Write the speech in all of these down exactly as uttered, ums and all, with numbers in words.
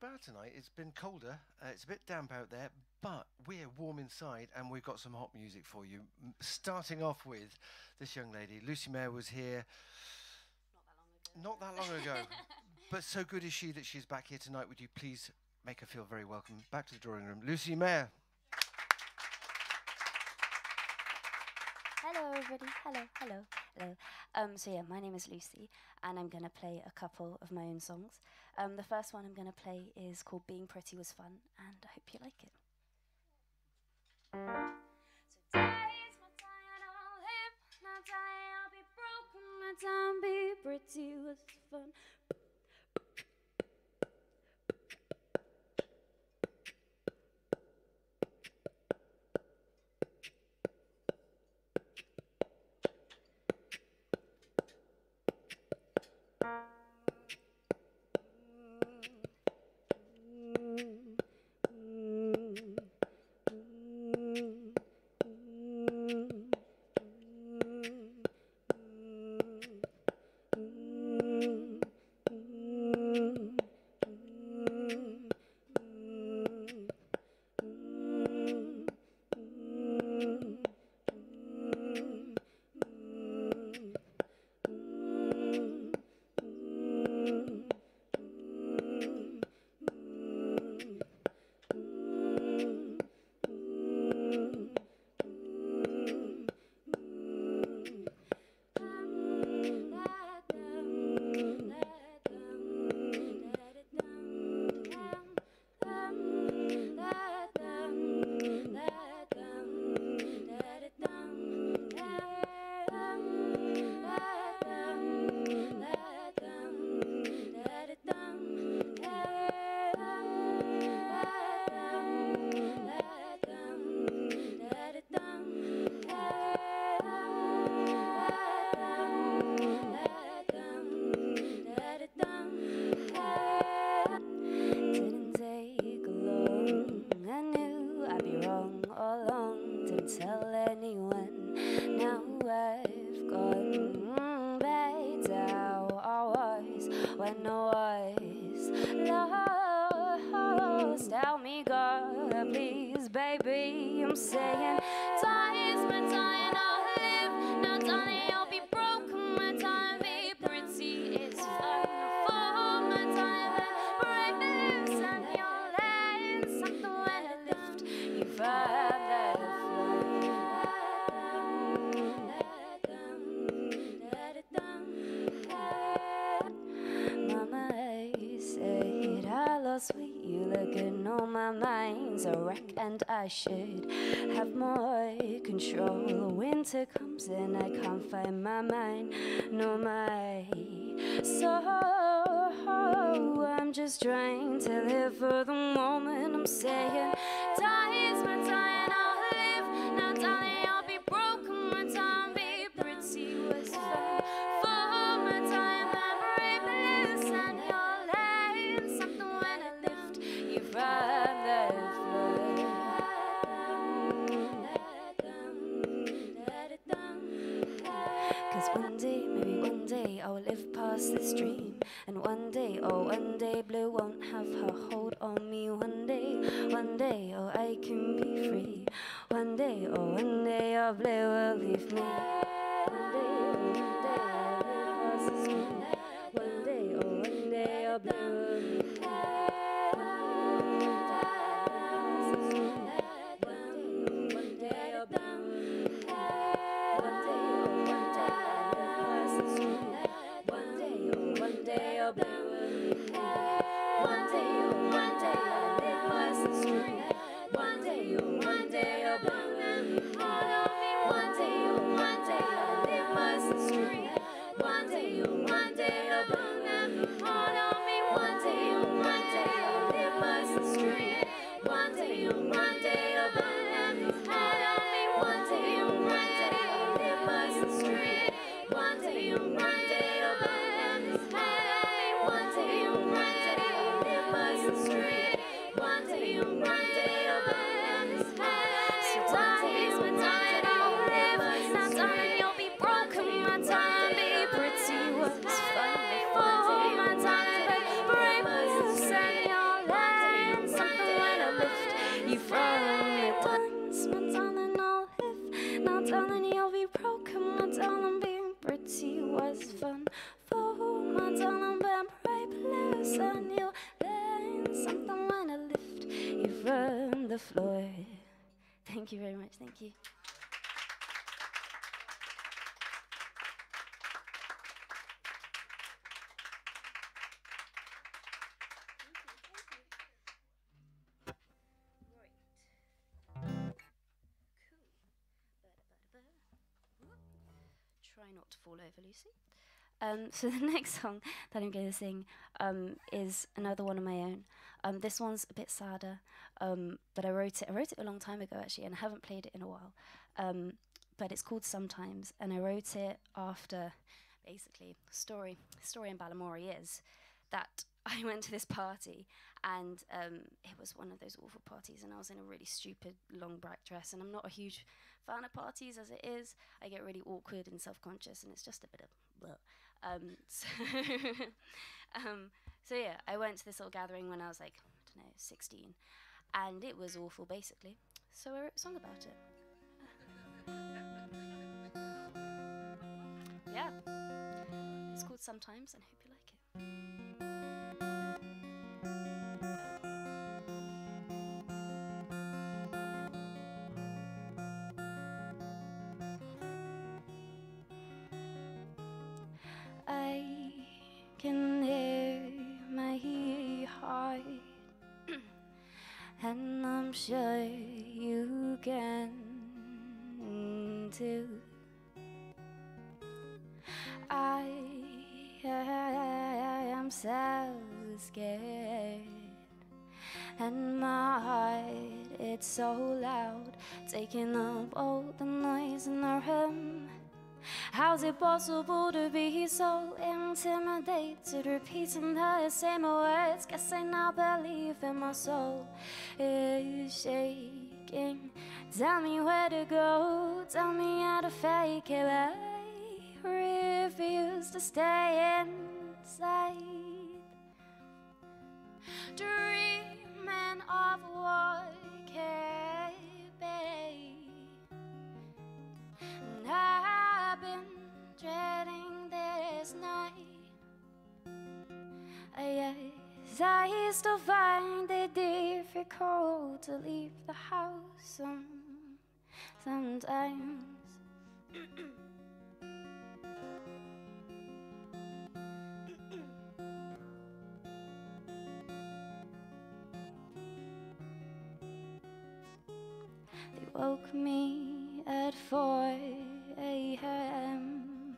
bad tonight. It's been colder. Uh, it's a bit damp out there, but we're warm inside, and we've got some hot music for you. M- Starting off with this young lady, Lucy Mayer, was here not that long ago, but so good is she that she's back here tonight. Would you please make her feel very welcome? Back to the drawing room, Lucy Mayer. Hello, everybody. Hello, hello, hello. Um, so yeah, my name is Lucy, and I'm gonna play a couple of my own songs. Um, the first one I'm gonna play is called "Being Pretty Was Fun," and I hope you like it. So today's my day and I'll live my day. I'll be broken my time. Be pretty was fun. Didn't take long. I knew I'd be wrong all along. Didn't tell anyone. Now I've gone back to how I was when I was lost. Tell me, God, please, baby. I'm saying, time's my time, I'll live. Now, darling, I'll be broken. My time, be pretty. It's fun for my time and break me loose and your legs. Something when I lift you find that Mama said I lost weight. You looking on my mind's a wreck, and I should have more control. Winter comes and I can't find my mind, nor my soul. I'm just trying to live for the moment. I'm saying, time's my time, I'll live. Now, darling, I'll be broken. My time, be pretty was fun for my time. I break me loose and your legs. Something when I lift you from the floor. Cause one day, maybe one day, I will live past this dream. And one day, oh one day, blue won't have her hold on me. One day, one day, oh I can be free. One day, oh one day, oh blue will leave me. One day, oh one day, I'll live past this dream. One day, oh one day, oh blue will leave me. One day, oh blue will leave me. One day, oh one day, I'll live past this dream. One day, oh one day, oh blue will leave me. One day, oh one day, I'll live past the street. One day, oh one day, oh blue will leave me. One day, oh one day, I'll live past the street. One day, oh one day, oh blue will leave me. One day, oh one day, I'll live past the street. One day, oh one day, oh blue will leave me. One day, oh one day, I'll live past the street. One day, oh one day, oh blue will leave me. One day, oh one day, I'll live past the street. One day, oh one day, oh blue will leave me. So time's my time, I'll live. Now, darling, you'll be broken. My time, be pretty was fun before my time, but break me loose and your the floor. Thank you very much. Thank you. Try not to fall over, Lucy. Um, so the next song that I'm going to sing um, is another one of my own. Um, this one's a bit sadder, um, but I wrote it. I wrote it a long time ago actually, and I haven't played it in a while. Um, but it's called Sometimes, and I wrote it after, basically, story story in Balamory is that I went to this party, and um, it was one of those awful parties, and I was in a really stupid long black dress, and I'm not a huge fan of parties as it is. I get really awkward and self-conscious, and it's just a bit of blah. Um, so, um, so yeah, I went to this little gathering when I was like, I don't know, sixteen, and it was awful, basically. So I wrote a song about it. Yeah, it's called Sometimes, and I hope you like it. I can hear my heart, and I'm sure you can too. I, I am so scared, and my heart, it's so loud, taking up all the noise in the room. How's it possible to be so intimidated, repeating the same words? Guess I now believe in my soul is shaking. Tell me where to go, tell me how to fake it, but I refuse to stay inside, dreaming of what could be. And I've been dreading this night. Yes, I still find it difficult to leave the house some, sometimes. They woke me at four a m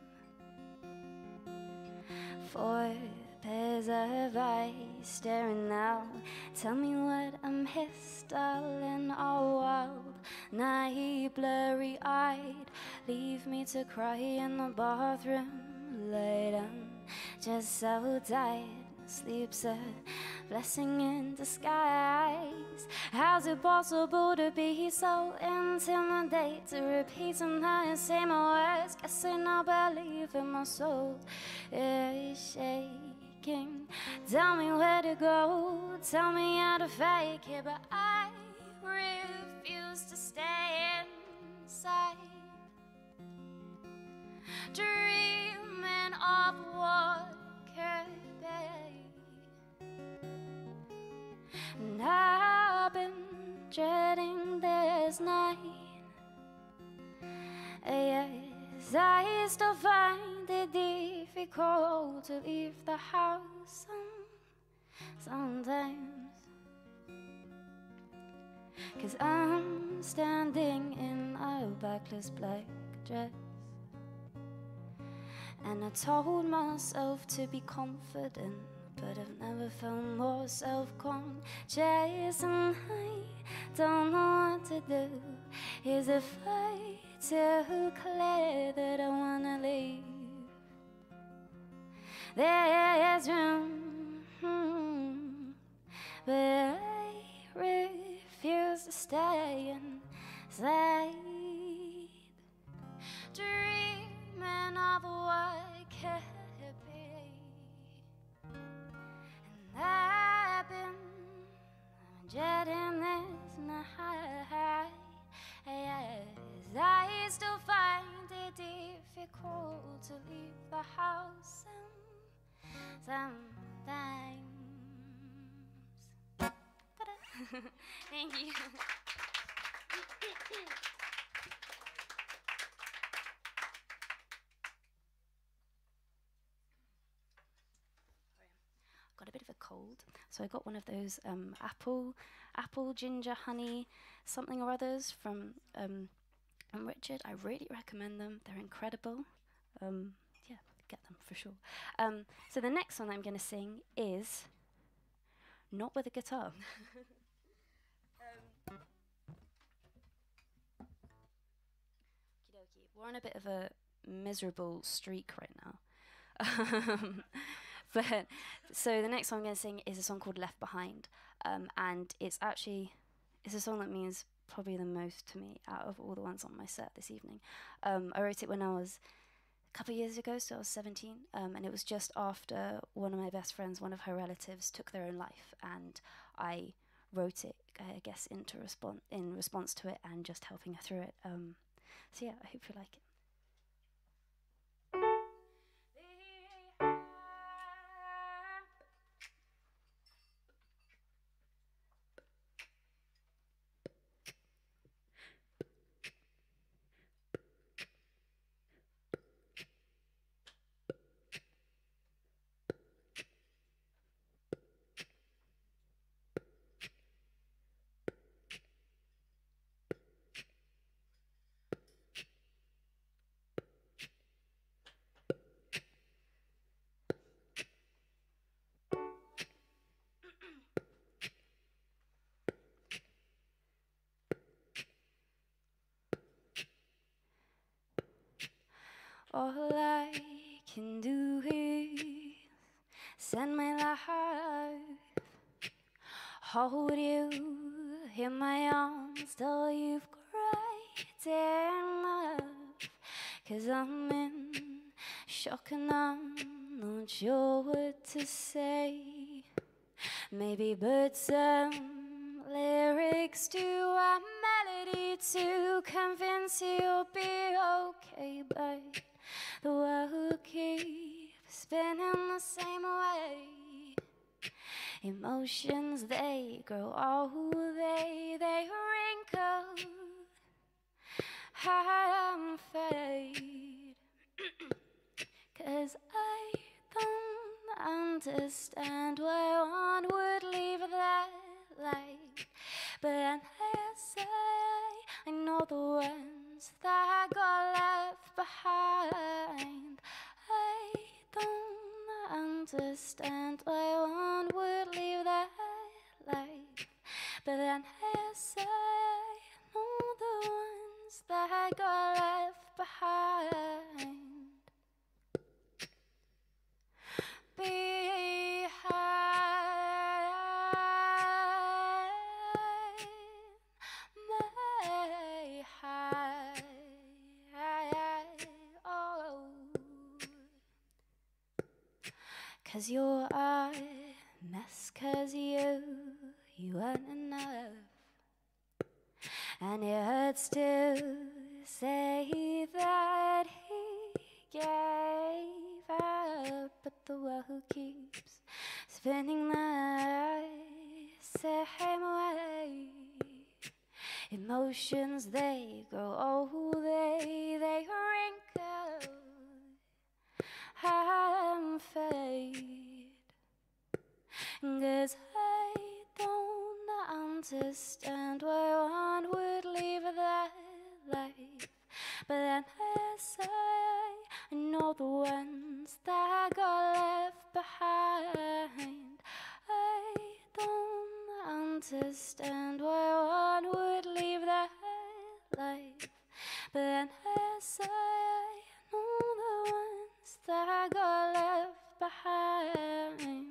Four pairs of eyes staring out. Tell me what I missed, darling. Oh, wild night, blurry eyed. Leave me to cry in the bathroom late. I'm just so tired. Sleep's a blessing in disguise. How's it possible to be so intimidated, repeating the same words? Guess I now believe in my soul is shaking. Tell me where to go, tell me how to fake it, but I refuse to stay inside, dreaming of what could be. And I've been dreading this night. Yes, I still find it difficult to leave the house some, sometimes. 'Cause I'm standing in a backless black dress, and I told myself to be confident, but I've never felt more self-conscious. And I don't know what to do. Is it fate too clear that I wanna leave? There's room, hmm, but I refuse to stay inside, dreaming of what could be. And I've been dreading this night. Yes, I still find it difficult to leave the house some, sometimes. Ta-da. Thank you. Got a bit of a cold, so I got one of those um, apple, apple ginger honey, something or others from um, from Richard. I really recommend them. They're incredible. Um, yeah, get them for sure. Um, so the next one I'm going to sing is not with a guitar. um, Okey-dokey. We're on a bit of a miserable streak right now. um, but so the next song I'm going to sing is a song called Left Behind, um, and it's actually it's a song that means probably the most to me out of all the ones on my set this evening. Um, I wrote it when I was a couple of years ago, so I was seventeen, um, and it was just after one of my best friends, one of her relatives, took their own life, and I wrote it, I guess, into respon- in response to it and just helping her through it. Um, so yeah, I hope you like it. All I can do is send my life, hold you in my arms till you've cried enough. Cause I'm in shock and I'm not sure what to say. Maybe but some lyrics to a melody to convince you'll be okay, but the world keeps spinning the same way. Emotions, they grow old, they, they wrinkle and fade. Cause I don't understand why one would leave that life, but then I say I know the ones that got left behind. I don't understand why one would leave that life, but then I say I know the ones that got left behind. Behind my high, oh, 'cause you're a mess, 'cause you, you weren't enough. And it hurts to say that he gave up, but the world keeps spinning the same way. Emotions, they grow old, they, they wrinkle and fade. 'Cause I don't understand why one would leave that life, but then I say I know the ones that got left behind. I don't understand why one would leave that life, but then I say I know the ones that got left behind.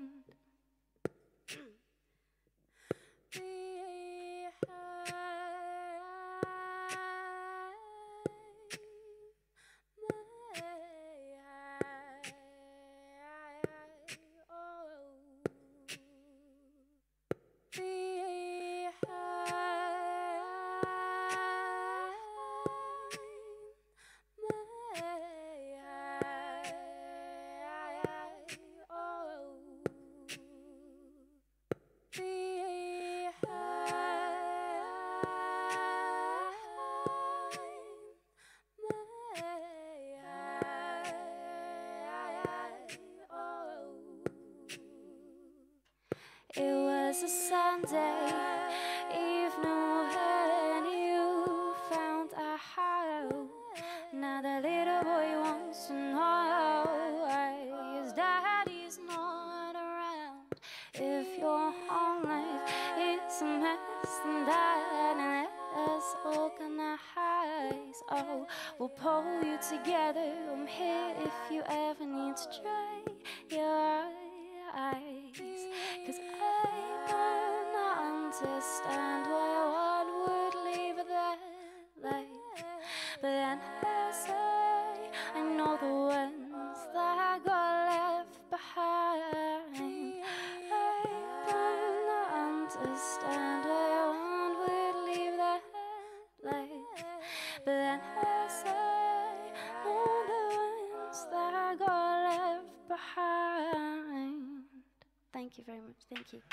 Sunday evening when you found a house. Now the little boy wants to know why his daddy's not around. If your home life is a mess, then dad and us organize. Oh, we'll pull you together. I'm here if you ever need to dry your eyes. Cause I don't understand why one would leave that life. But then I say, I know the ones that got left behind. I don't understand why one would leave that life. But then I say, know the ones that got left behind. Thank you very much. Thank you.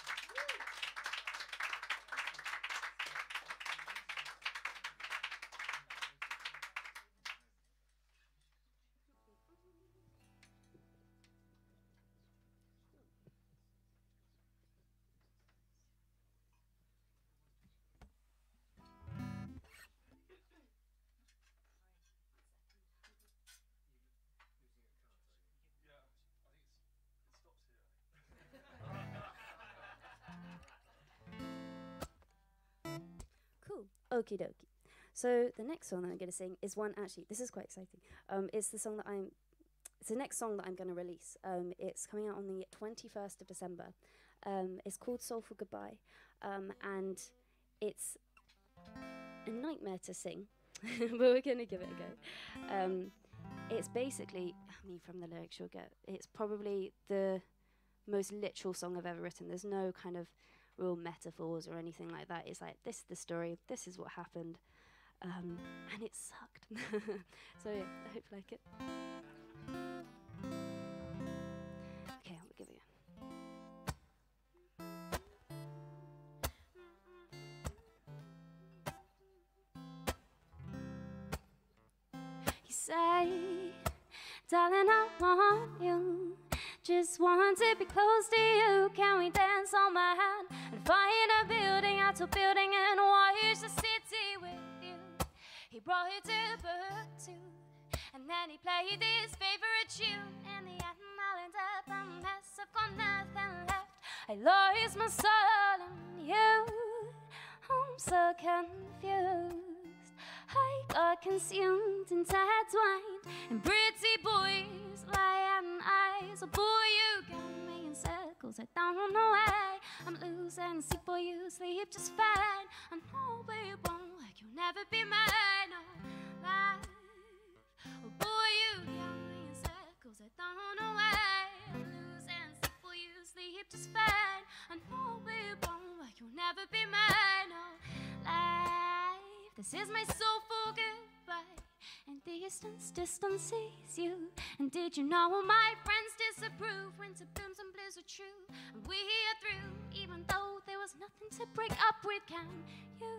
Cool. Okie dokie. So the next song that I'm going to sing is one, actually, this is quite exciting. Um, it's the song that I'm, it's the next song that I'm going to release. Um, it's coming out on the twenty-first of December. Um, it's called Soulful Goodbye. Um, and it's a nightmare to sing, but we're going to give it a go. Um, it's basically, I mean, from the lyrics you'll get, it's probably the most literal song I've ever written. There's no kind of real metaphors or anything like that. It's like, this is the story, this is what happened, um, and it sucked. So yeah, I hope you like it. Okay, I'll give it a You say, darling, I want you, just want to be close to you. Can we dance on my hand and find a building after building and watch the city with you? He brought you to Timbuktu, and then he played his favorite tune. In the end, I'll end up a mess. I've got nothing left. I lost my soul in you. I'm so confused. I got consumed and intertwined in pretty boys' lion eyes. Oh boy, you got me in circles. I don't know why I'm losing sleep for you, sleep just fine. I know we won't, like you'll never be mine. Oh, life. Oh boy, you got me in circles. I don't know why I'm losing sleep for you, sleep just fine. I know we won't, like you'll never be mine. Oh, life. This is my soulful goodbye, and distance, distance sees you. And did you know my friends disapprove? Winter blooms and blues are true, and we are through. Even though there was nothing to break up with, can you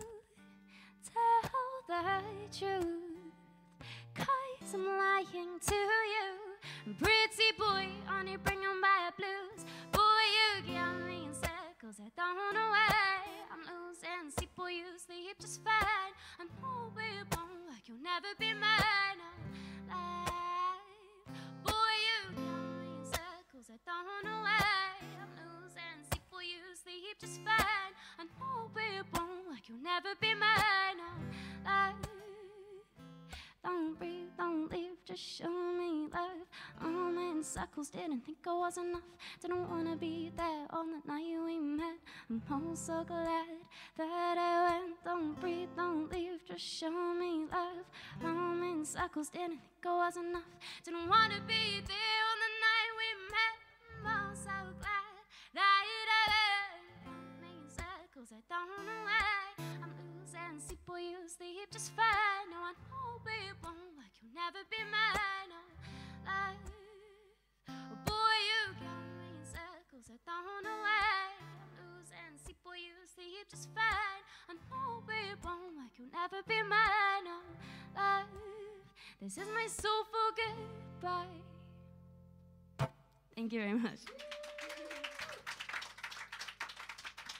tell the truth? Cause I'm lying to you. Pretty boy, only bringing by blues. Boy, you got me in circles. I don't know why I'm losing sleep for you, sleep just fine. I know we won't, like you'll never be mine. Oh, life. Boy, you got me in circles. I don't know why I'm losing sleep for you, sleep just fine. I know we won't, like you'll never be mine. Oh, life. Don't breathe, don't leave, just show me love. I'm in circles, didn't think I was enough. Didn't wanna be there on the night we met. I'm all so glad that I went. Don't breathe, don't leave, just show me love. I'm in circles, didn't think I was enough. Didn't wanna be there on the night we met. I'm all so glad that I went. I'm in circles, I don't know why I'm losing sleep for you, sleep just fine. No, I know we won't, like you'll never be mine. Oh, life. Oh, boy, you got me in circles. I don't know why I'm losing sleep for you, sleep just fine. I know we won't, like you'll never be mine. Oh, life. This is my soulful goodbye. Thank you very much.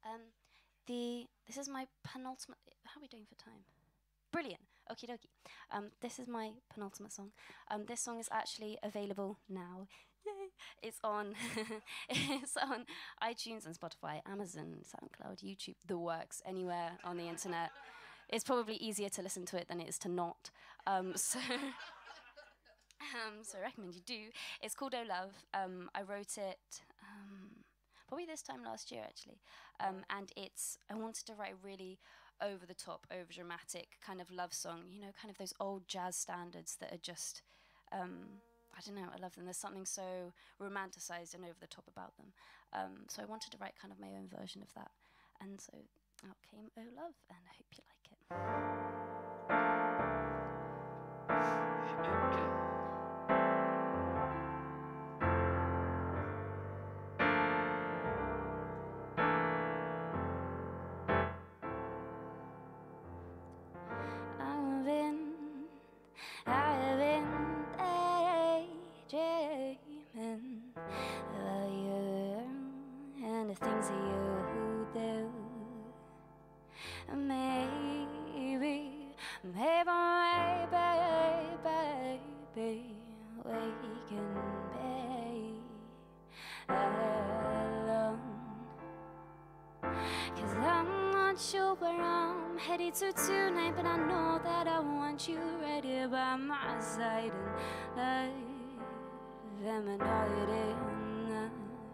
Um, the this is my penultimate. How are we doing for time? Brilliant. Okie dokie. Um, this is my penultimate song. Um, this song is actually available now. Yay. It's on it's on iTunes and Spotify, Amazon, SoundCloud, YouTube, the works, anywhere on the internet. It's probably easier to listen to it than it is to not. Um, so um, so I recommend you do. It's called Oh Love. Um, I wrote it um, probably this time last year actually. Um, and it's I wanted to write a really over the top, over dramatic kind of love song, you know, kind of those old jazz standards that are just um, I don't know, I love them. There's something so romanticized and over the top about them. Um, so I wanted to write kind of my own version of that. And so out came Oh Love, and I hope you like it. I've been, I've been daydreaming about you and the things that you do. Maybe, maybe, maybe, baby, we can be alone. Cause I'm not sure where I'm headed to tonight, but I know that I want you right here by my side. And life, am I not enough?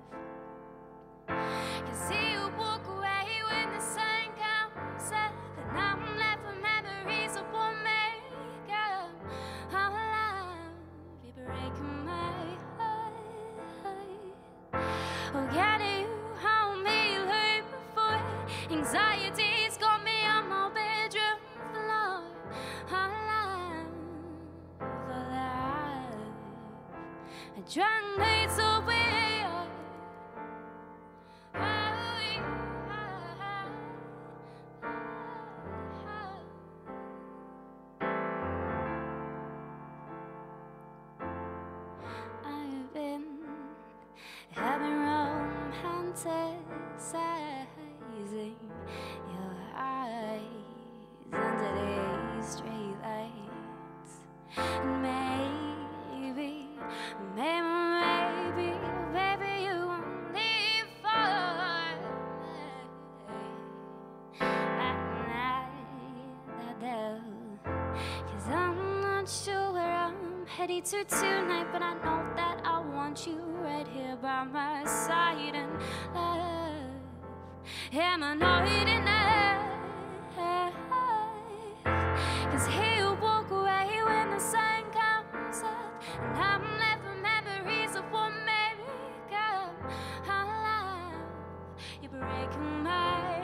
Cause you walk away when the sun comes up, and I'm left with memories of what make up our love. You're breaking my heart. Oh, can you hold me like before? Anxiety's got me on my bedroom floor. Our love, our love, I drunk me so weird. I've been having romanticizing your eyes under these street lights. And maybe, maybe, maybe, maybe you won't leave for at night. I do. Cause I'm not sure where I'm headed to tonight, but I know that I want you right here by my side. And love, am I not enough? Cause he'll walk away when the sun comes up, and I'm left with memories of what make up our love. You're breaking my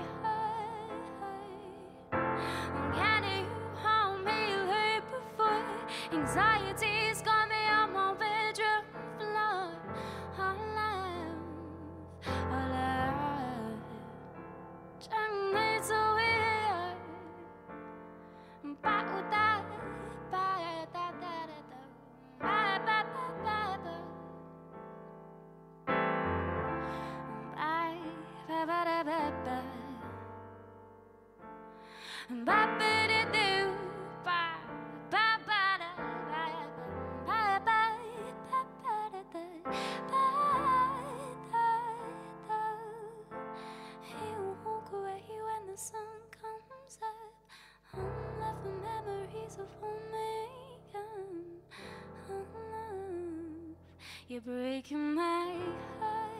heart. Can you hold me like before? Anxiety's got me on my bedroom floor. Our love, our love, trying me so weird. Ba da ba da da da da, ba ba ba ba ba, ba ba ba ba ba. Ba ba da do, ba ba ba da ba ba ba ba ba da da ba da da. He'll walk away when the sun comes up. I'm left with memories of what make up our love. You're breaking my heart.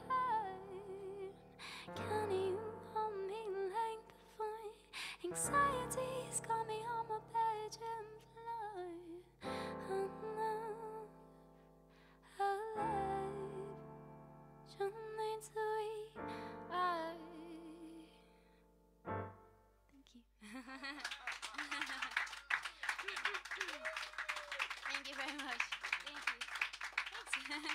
Can you hold me like before? Anxiety's got me on my bedroom floor. Our love, our life, something to eat. I. Thank you. Thank you very much. Thank you. Thanks.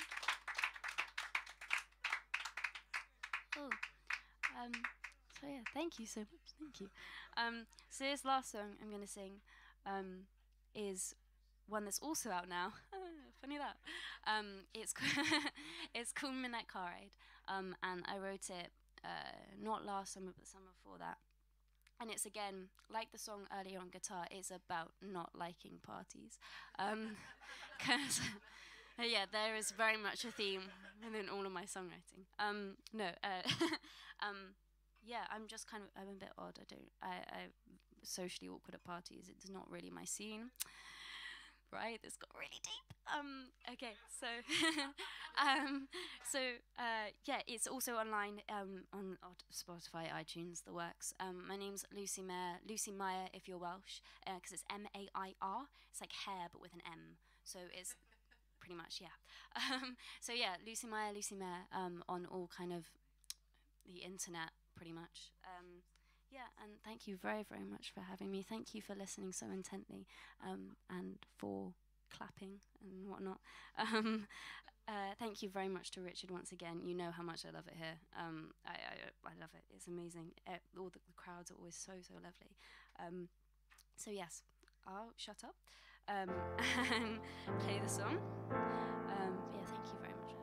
Oh, um, so yeah, thank you so much. Thank you. Um, so this last song I'm gonna sing, um, is one that's also out now. Funny that. Um, it's it's called Midnight Car Ride, um, and I wrote it uh, not last summer, but the summer before that. And it's again, like the song earlier on guitar, it's about not liking parties. Um, 'cause yeah, there is very much a theme within all of my songwriting. Um, no, uh, um, yeah, I'm just kind of, I'm a bit odd. I don't, I, I'm socially awkward at parties. It's not really my scene. Right, this got really deep. Um, okay, so, um, so uh, yeah, it's also online um, on, on Spotify, iTunes, the works. Um, my name's Lucy Mair, Lucy Meyer if you're Welsh, because uh, it's M A I R. It's like hair but with an M, so it's pretty much yeah. Um, so yeah, Lucy Meyer, Lucy Mair um, on all kind of the internet, pretty much. Um, Yeah, and thank you very, very much for having me. Thank you for listening so intently, um, and for clapping and whatnot. Um, uh, thank you very much to Richard once again. You know how much I love it here. Um, I, I, I love it. It's amazing. Uh, all the, the crowds are always so, so lovely. Um, so yes, I'll shut up um, and play the song. Um, yeah, thank you very much.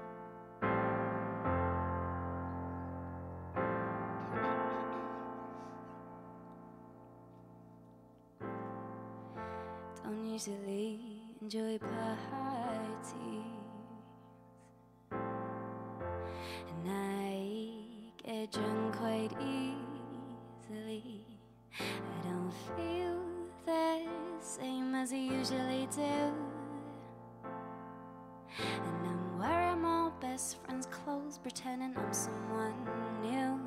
Don't usually enjoy parties, and I get drunk quite easily. I don't feel the same as I usually do, and I'm wearing my best friend's clothes, pretending I'm someone new.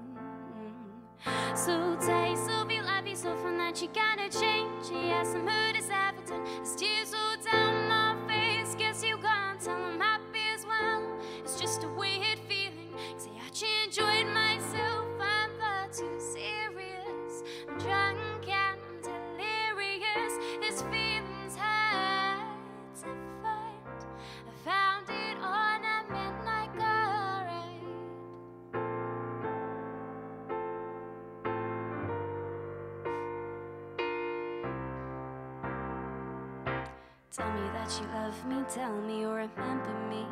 So take so feel I be so fun that you gotta change. Yes, I'm mood is evident. It's tears all down my face. Guess you gone tell I'm happy as well. It's just a weird feeling. Cause I actually enjoyed myself. I'm far too serious. I'm drunk and I'm delirious. This feeling's hard to find. I found it on a midnight car ride. Tell me that you love me, tell me you remember me.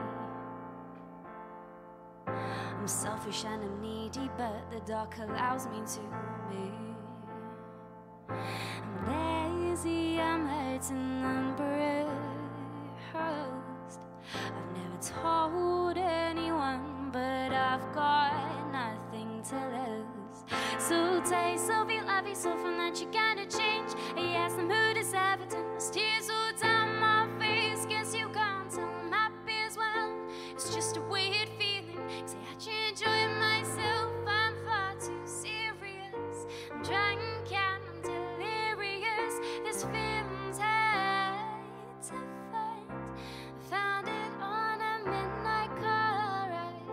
I'm selfish and I'm needy, but the dark allows me to be. I'm lazy, I'm hurting, I'm bruised. I've never told anyone, but I've got nothing to lose. So taste so feel I be so fun that you gotta change. Yes, the mood is evident, there's tears all down my face. Guess you can't tell I'm happy as well. It's just a weird feeling, cause I actually enjoy myself. I'm far too serious. I'm drunk and I'm delirious. This feeling's hard to find. I found it on a midnight car ride.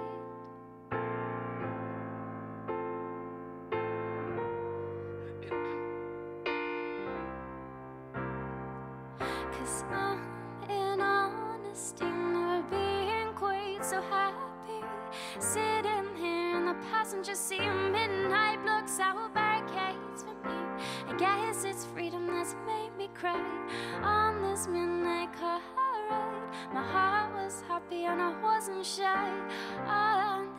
Cause I'm in honesty, never being quite so happy. Sitting here in the passenger seat, midnight blocks out barricades for me. I guess it's freedom that's made me cry on this midnight car ride. My heart was happy and I wasn't shy on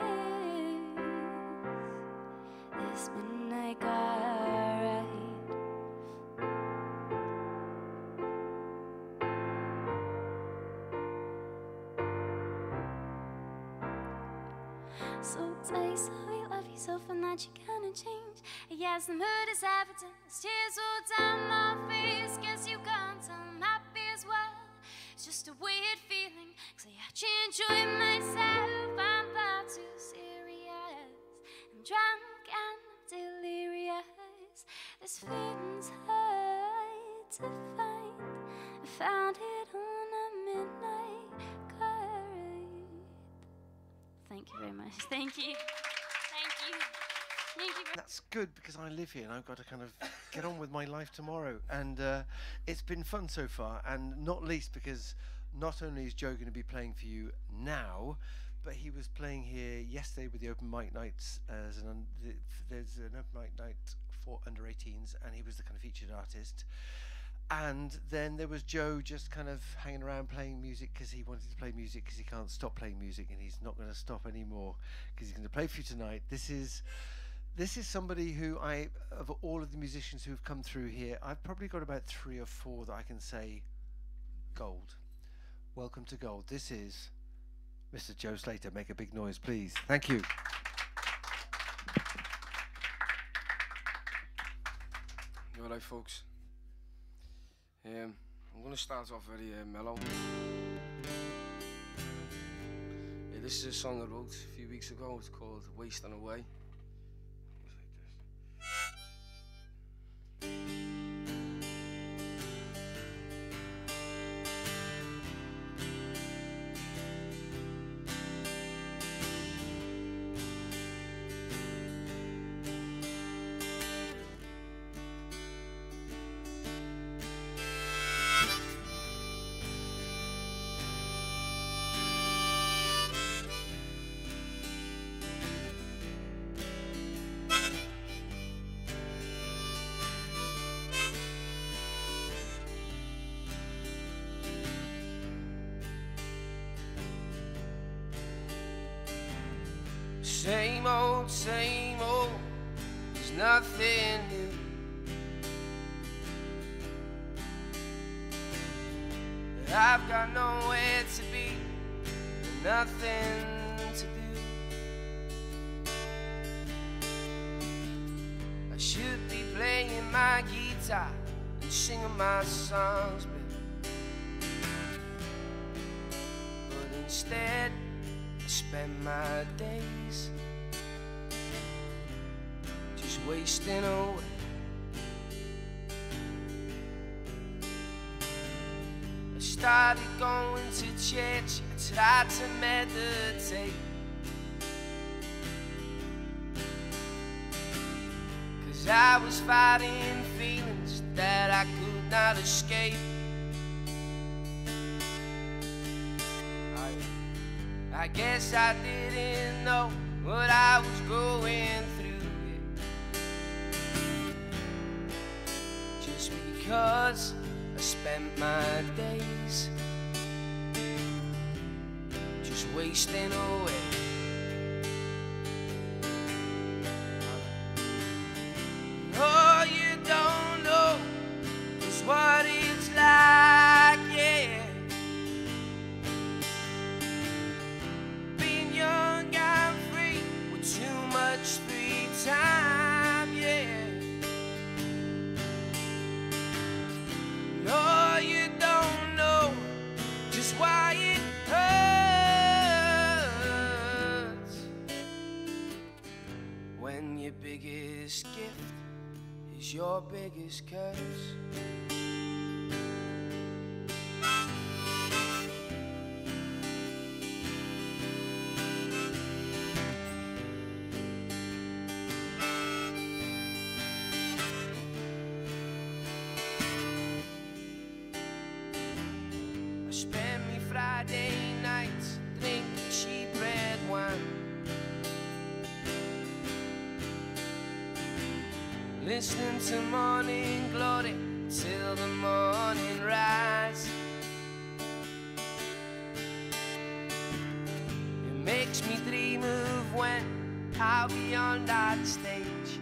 this, this midnight car ride. So taste how you love yourself and that you gonna change. Yes, the mood is evident, there's tears all down my face. Guess you can't tell I'm happy as well. It's just a weird feeling, cause I actually enjoy myself. I'm far too serious. I'm drunk and I'm delirious. This feeling's hard to find. I found it on a midnight car ride. Thank you very much. Thank you. Thank you. Thank you. That's good because I live here and I've got to kind of get on with my life tomorrow. And uh, it's been fun so far, and not least because not only is Joe going to be playing for you now, but he was playing here yesterday with the open mic nights. As an un- th- there's an open mic night for under eighteens, and he was the kind of featured artist. And then there was Joe just kind of hanging around playing music because he wanted to play music because he can't stop playing music, and he's not going to stop anymore because he's going to play for you tonight. This is this is somebody who I, of all of the musicians who have come through here, I've probably got about three or four that I can say gold. Welcome to gold. This is Mister Joe Slater. Make a big noise, please. Thank you. All right, folks. Um, I'm going to start off very uh, mellow. Yeah, this is a song I wrote a few weeks ago. It's called Wasting Away. Same old, same old, there's nothing new. I've got nowhere to be, and nothing to do. I should be playing my guitar and singing my songs, but, but instead I spend my days just wasting away. I started going to church, I tried to meditate, 'cause I was fighting feelings that I could not escape. I guess I didn't know what I was going through, just because I spent my days just wasting away. Oh, you don't know just what it's like, yeah. Free time, yeah. No, you don't know just why it hurts when your biggest gift is your biggest curse. Friday nights drinking cheap red wine, listening to Morning Glory till the morning rise. It makes me dream of when I'll be on that stage,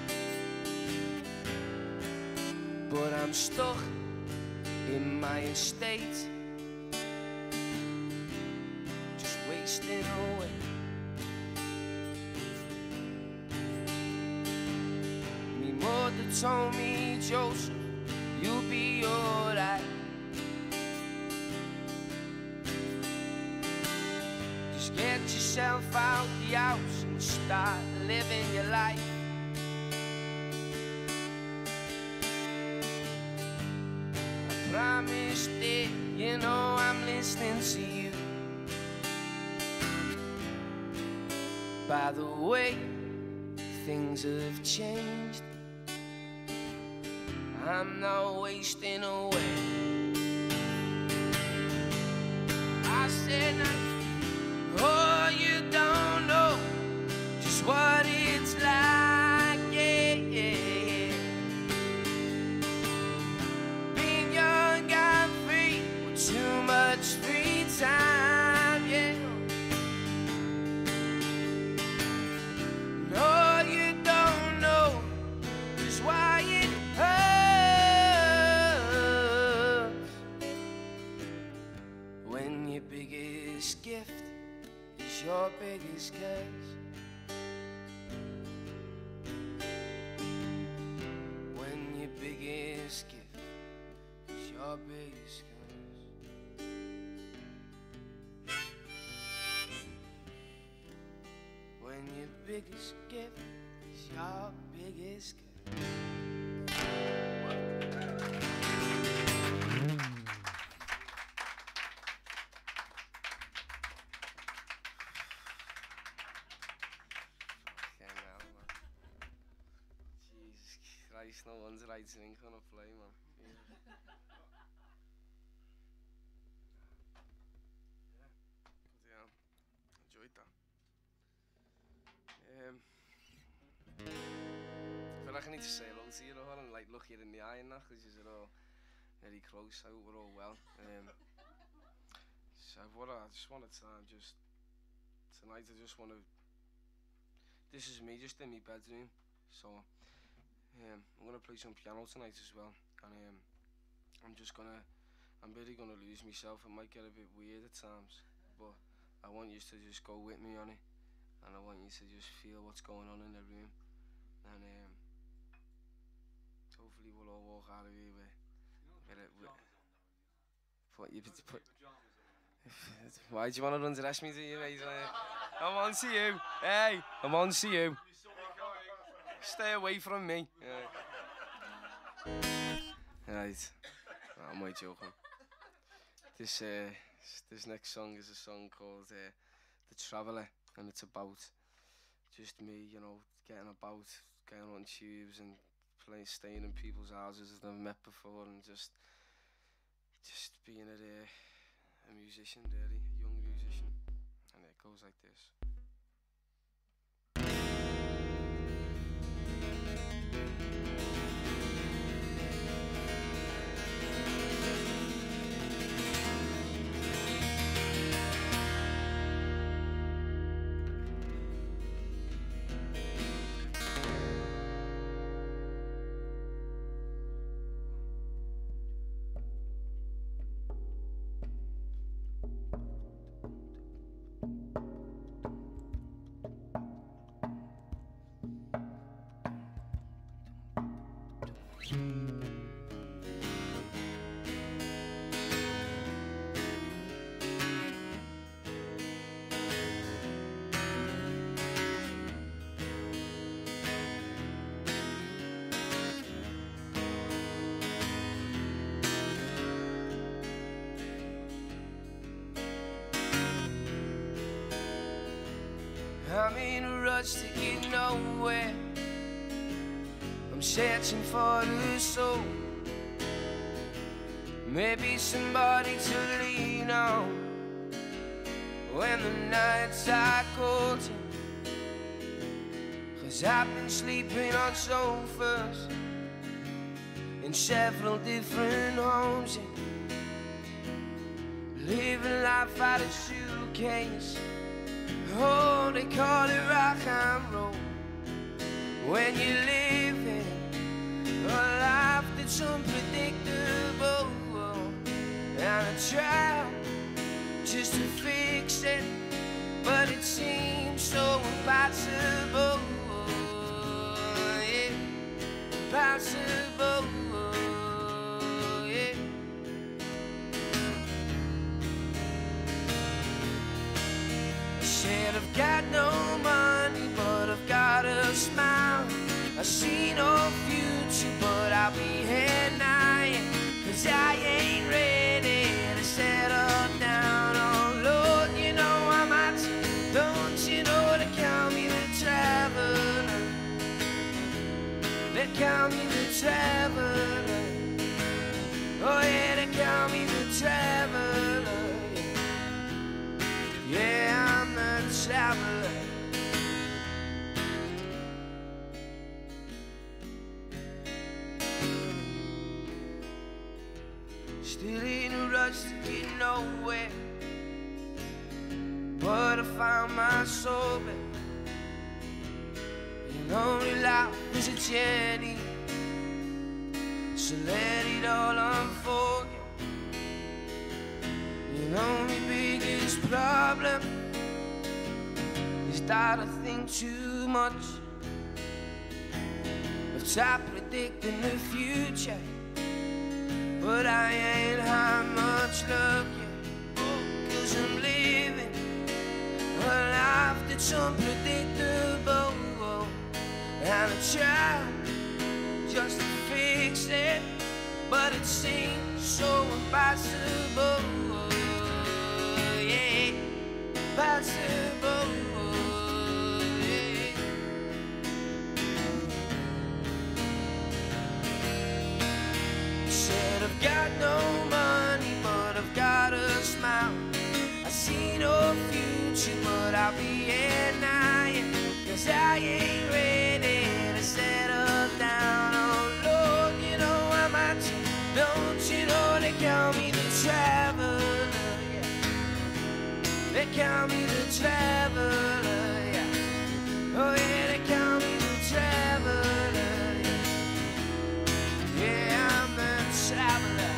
but I'm stuck in my estate, wasting away. Me mother told me, Joseph, you'll be alright. Just get yourself out the house and start living your life. I promised it, you know I'm listening to you. By the way, things have changed. I'm not wasting away. I said, oh, you don't know just what it's like, yeah, yeah, yeah. is your biggest curse? When your biggest gift is your biggest curse? When your biggest gift is your biggest curse? Christ, no one's writing ink on a play, man. Yeah. Yeah, enjoyed that. Um, I feel like I need to say hello to you all and like look you in the eye and that, because you're all very close. I hope we're all well. Um, so what I just wanted to uh, just tonight, I just want to. This is me just in my bedroom, so. Um, I'm gonna play some piano tonight as well, and um, I'm just gonna, I'm really gonna lose myself. It might get a bit weird at times, but I want you to just go with me on it, and I want you to just feel what's going on in the room, and um, hopefully we'll all walk out of here with, with it. With, what you put? Why do you want to underestimate me to you, mate? I'm on to you. Hey, I'm on to you. Stay away from me. Yeah. Right. I'm way joking. This uh, this next song is a song called uh, The Traveller, and it's about just me, you know, getting about, getting on tubes and playing, staying in people's houses that I've met before, and just just being a, uh, a musician, really, a young musician. And it goes like this. I'm in a rush to get nowhere. I'm searching for the soul. Maybe somebody to lean on when the nights are cold. Cause I've been sleeping on sofas in several different homes, living life out of suitcase. Oh, they call it rock and roll. When you're living a life that's unpredictable, and I try just to fix it, but it seems so impossible. Yeah, impossible. Yeah. Said I've got no money, but I've got a smile. I see no future, but I'll be here now. Cause I ain't ready to settle down. Oh Lord, you know I'm out. Don't you know they call me the traveler? They call me the traveler. Oh yeah, they call me the traveler. Yeah, I'm the traveler. Still in a rush to get nowhere, but I found my soul back. And only life is a journey, so let it all unfold. Your only biggest problem start to think too much of try predicting the future, but I ain't had much luck yet, cause I'm living a life that's unpredictable, and I try just to fix it, but it seems so impossible, yeah, impossible, yeah. Said I've got no money, but I've got a smile. I see no future, but I'll be here now, yeah, cause I ain't ready to settle down. Oh Lord, you know I'm out. Don't you know they call me the traveler, yeah. They call me the traveler, yeah. Oh yeah, they call me the traveler, yeah. Yeah, I'm the traveler.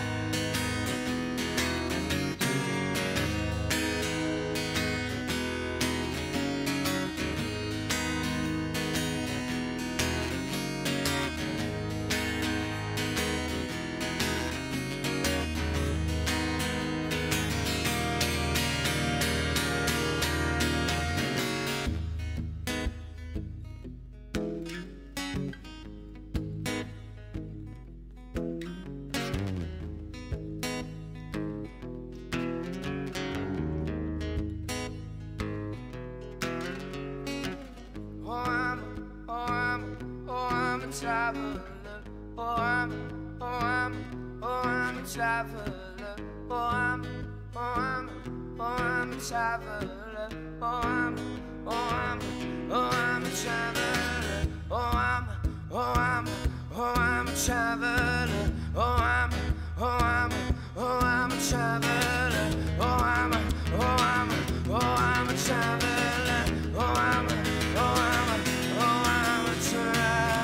Traveler, oh I'm, oh I'm, oh I'm a traveler, oh I'm, oh I'm, oh I'm a traveler, oh I'm, oh I'm, oh I'm a traveler, oh I'm, oh I'm, oh I'm a traveler, oh I'm, oh I'm, oh I'm a traveler, oh I'm, oh I'm, oh I'm a traveler, oh I'm, oh I'm, oh I'm a traveler.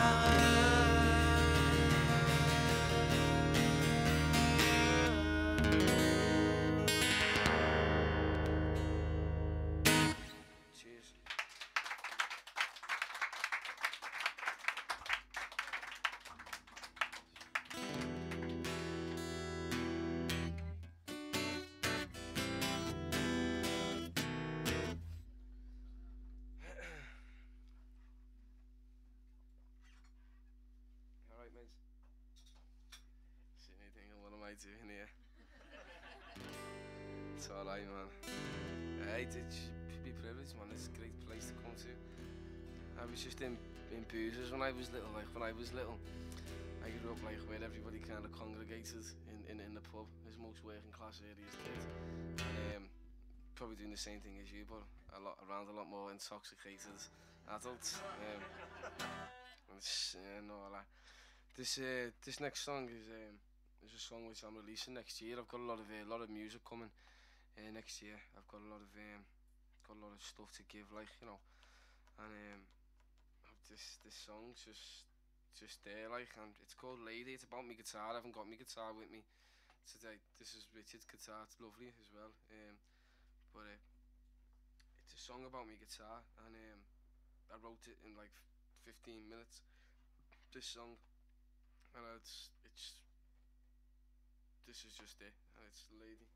Doing here. It's alright, man. Hey, did you be privileged, man? It's a great place to come to. I was just in, in Boozers when I was little. Like, when I was little, I grew up like where everybody kind of congregated in, in, in the pub, as most working class areas did. And um, probably doing the same thing as you, but a lot around a lot more intoxicated adults. Um, and yeah, no, like, this uh, this next song is. Um, There's a song which I'm releasing next year. I've got a lot of a uh, lot of music coming uh, next year. I've got a lot of um, got a lot of stuff to give, like you know, and um, this this song's just just there, like, and it's called Lady. It's about my guitar. I haven't got my guitar with me today. This is Richard's guitar. It's lovely as well. Um, but uh, it's a song about my guitar, and um, I wrote it in like fifteen minutes. This song, and it's it's. This is just it, and it's Lady.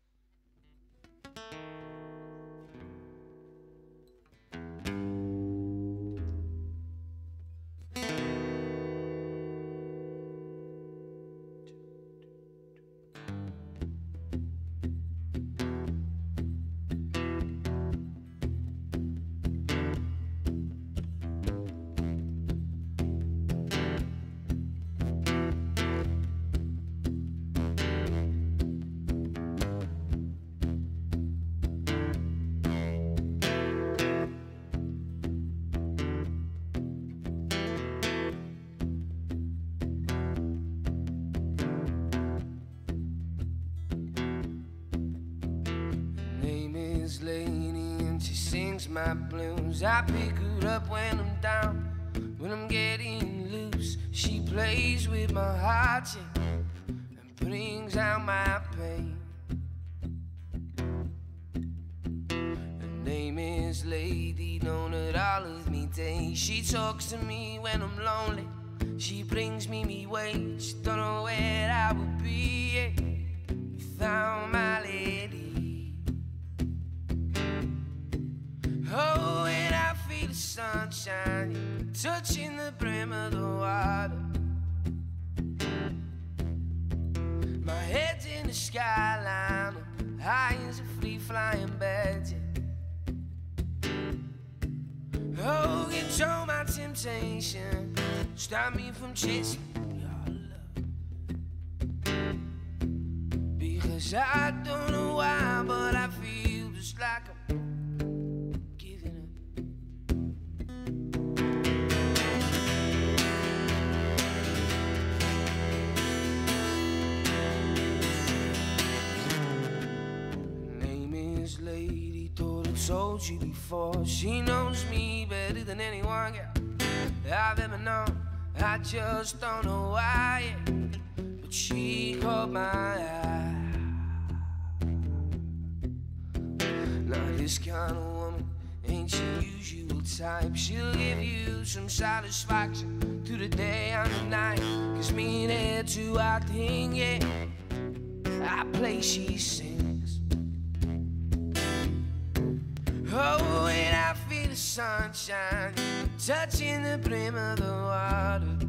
Lady, and she sings my blues. I pick her up when I'm down, when I'm getting loose. She plays with my heart, yeah, and brings out my pain. Her name name is Lady, known at all of me days. She talks to me when I'm lonely. She brings me me wage. Don't know where I would be, yeah, without my lady. Oh, when I feel the sunshine, yeah, touching the brim of the water. My head's in the skyline, I'm high as a free-flying bird, yeah. Oh, control my temptation, stop me from chasing your love. Because I don't know why, but I feel just like I'm giving up. Name is Lady, thought I told you before. She knows me better than anyone, yeah, I've ever known. I just don't know why, yeah, but she caught my eye. Now this kind of woman ain't your usual type. She'll give you some satisfaction through the day and the night. Cause me and her do our thing, yeah, I play, she sings. Oh, when I feel the sunshine touching the brim of the water.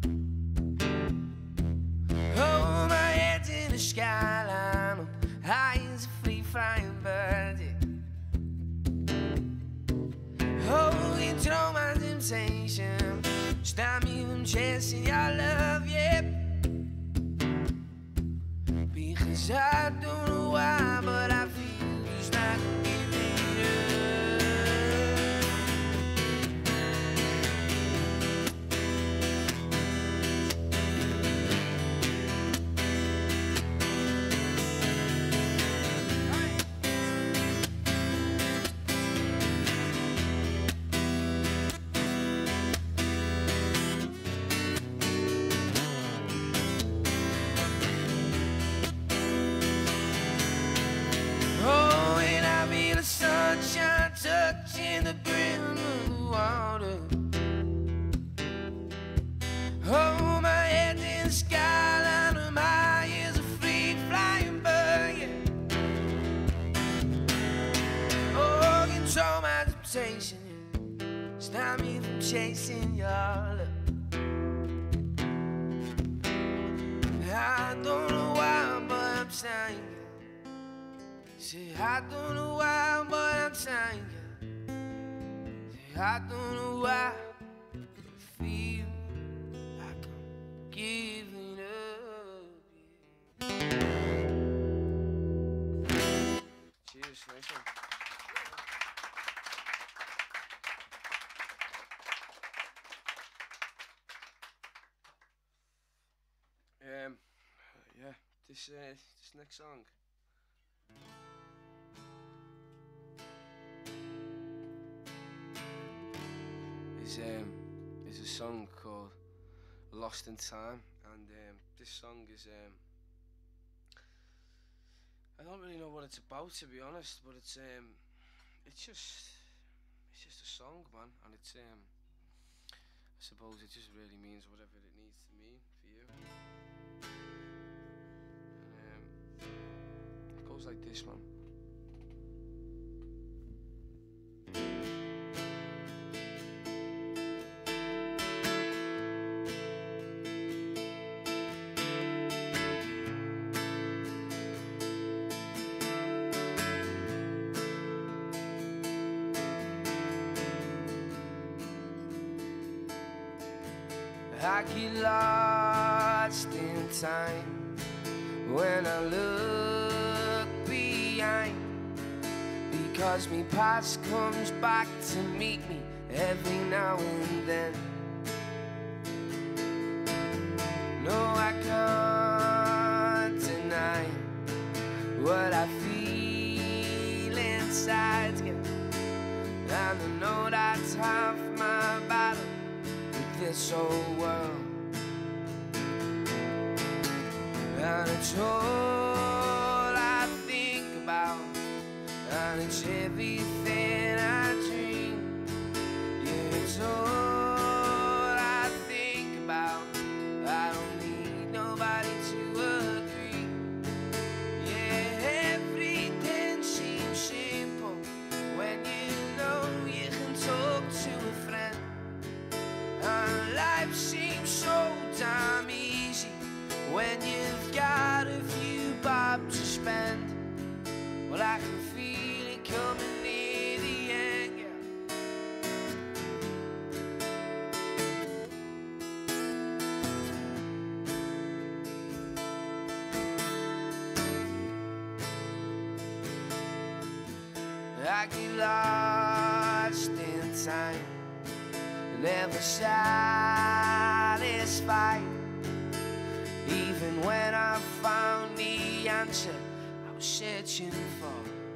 Oh, my head's in the skyline, I'm high as a free-flying bird, yeah. Oh, control my temptation, stop me from chasing your love, yeah. Because I don't know why, but I feel just like giving it touching the brim of the water. Oh, my head's in the skyline, and my eye is a free-flying bird, yeah. Oh, control my temptation, yeah, stop me from chasing your love. I don't know why, but I'm saying, say I don't know why, but I'm saying, I don't know why, but I feel like I'm giving up, yeah. Cheers, nice one. Um, yeah, this uh, this next song. Is um is a song called Lost in Time, and um, this song is um I don't really know what it's about, to be honest, but it's um it's just it's just a song, man, and it's um I suppose it just really means whatever it needs to mean for you. And, um, it goes like this, man. I get lost in time when I look behind, because me past comes back to meet me every now and then. No, I can't deny what I feel inside, yeah. And I know that's half my battle with this old world, and it's all I think about, and it's everything I like you're lost in time, never satisfied. Even when I found the answer I was searching for.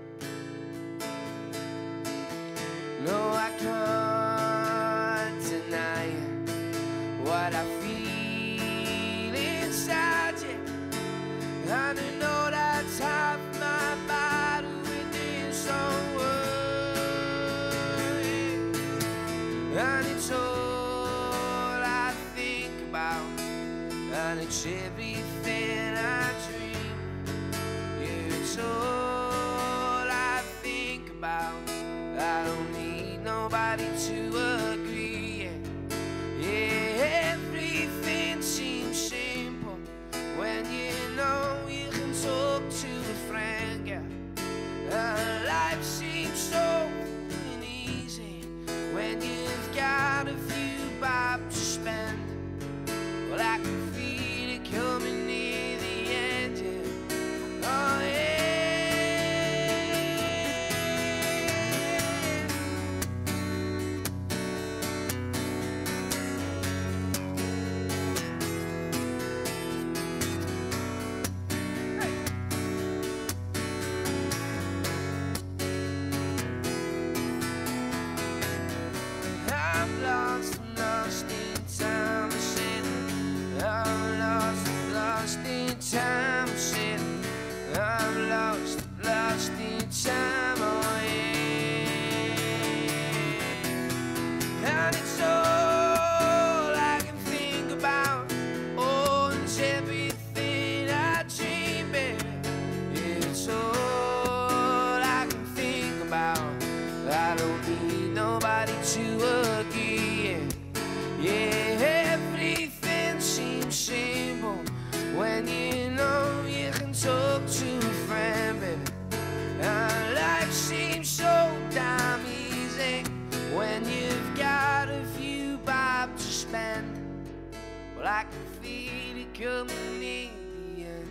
No, I can't deny what I feel inside you. And I know that's half my battle within some words. And it's all I think about, and it's everything I dream. Yeah, it's all I think about. I don't need nobody to agree. Yeah, yeah, everything seems simple when you know you can talk to a friend. Yeah, uh, life seems so easy when you've got a few bob to spend. Well, I can feel it coming near the end. Yeah. Oh yeah. I'm lost, I'm lost in time, I'm sitting. I'm lost, I'm lost in time, I'm sitting. I'm lost, I'm lost in time, oh yeah. And it's all I can think about. Oh, and it's everything I dream, baby. It's all I can think about. I don't need nobody to agree. Yeah, everything seems simple when you know you can talk to a friend, baby. And life seems so damn easy when you've got a few bob to spend. Well, I can feel it coming near the end.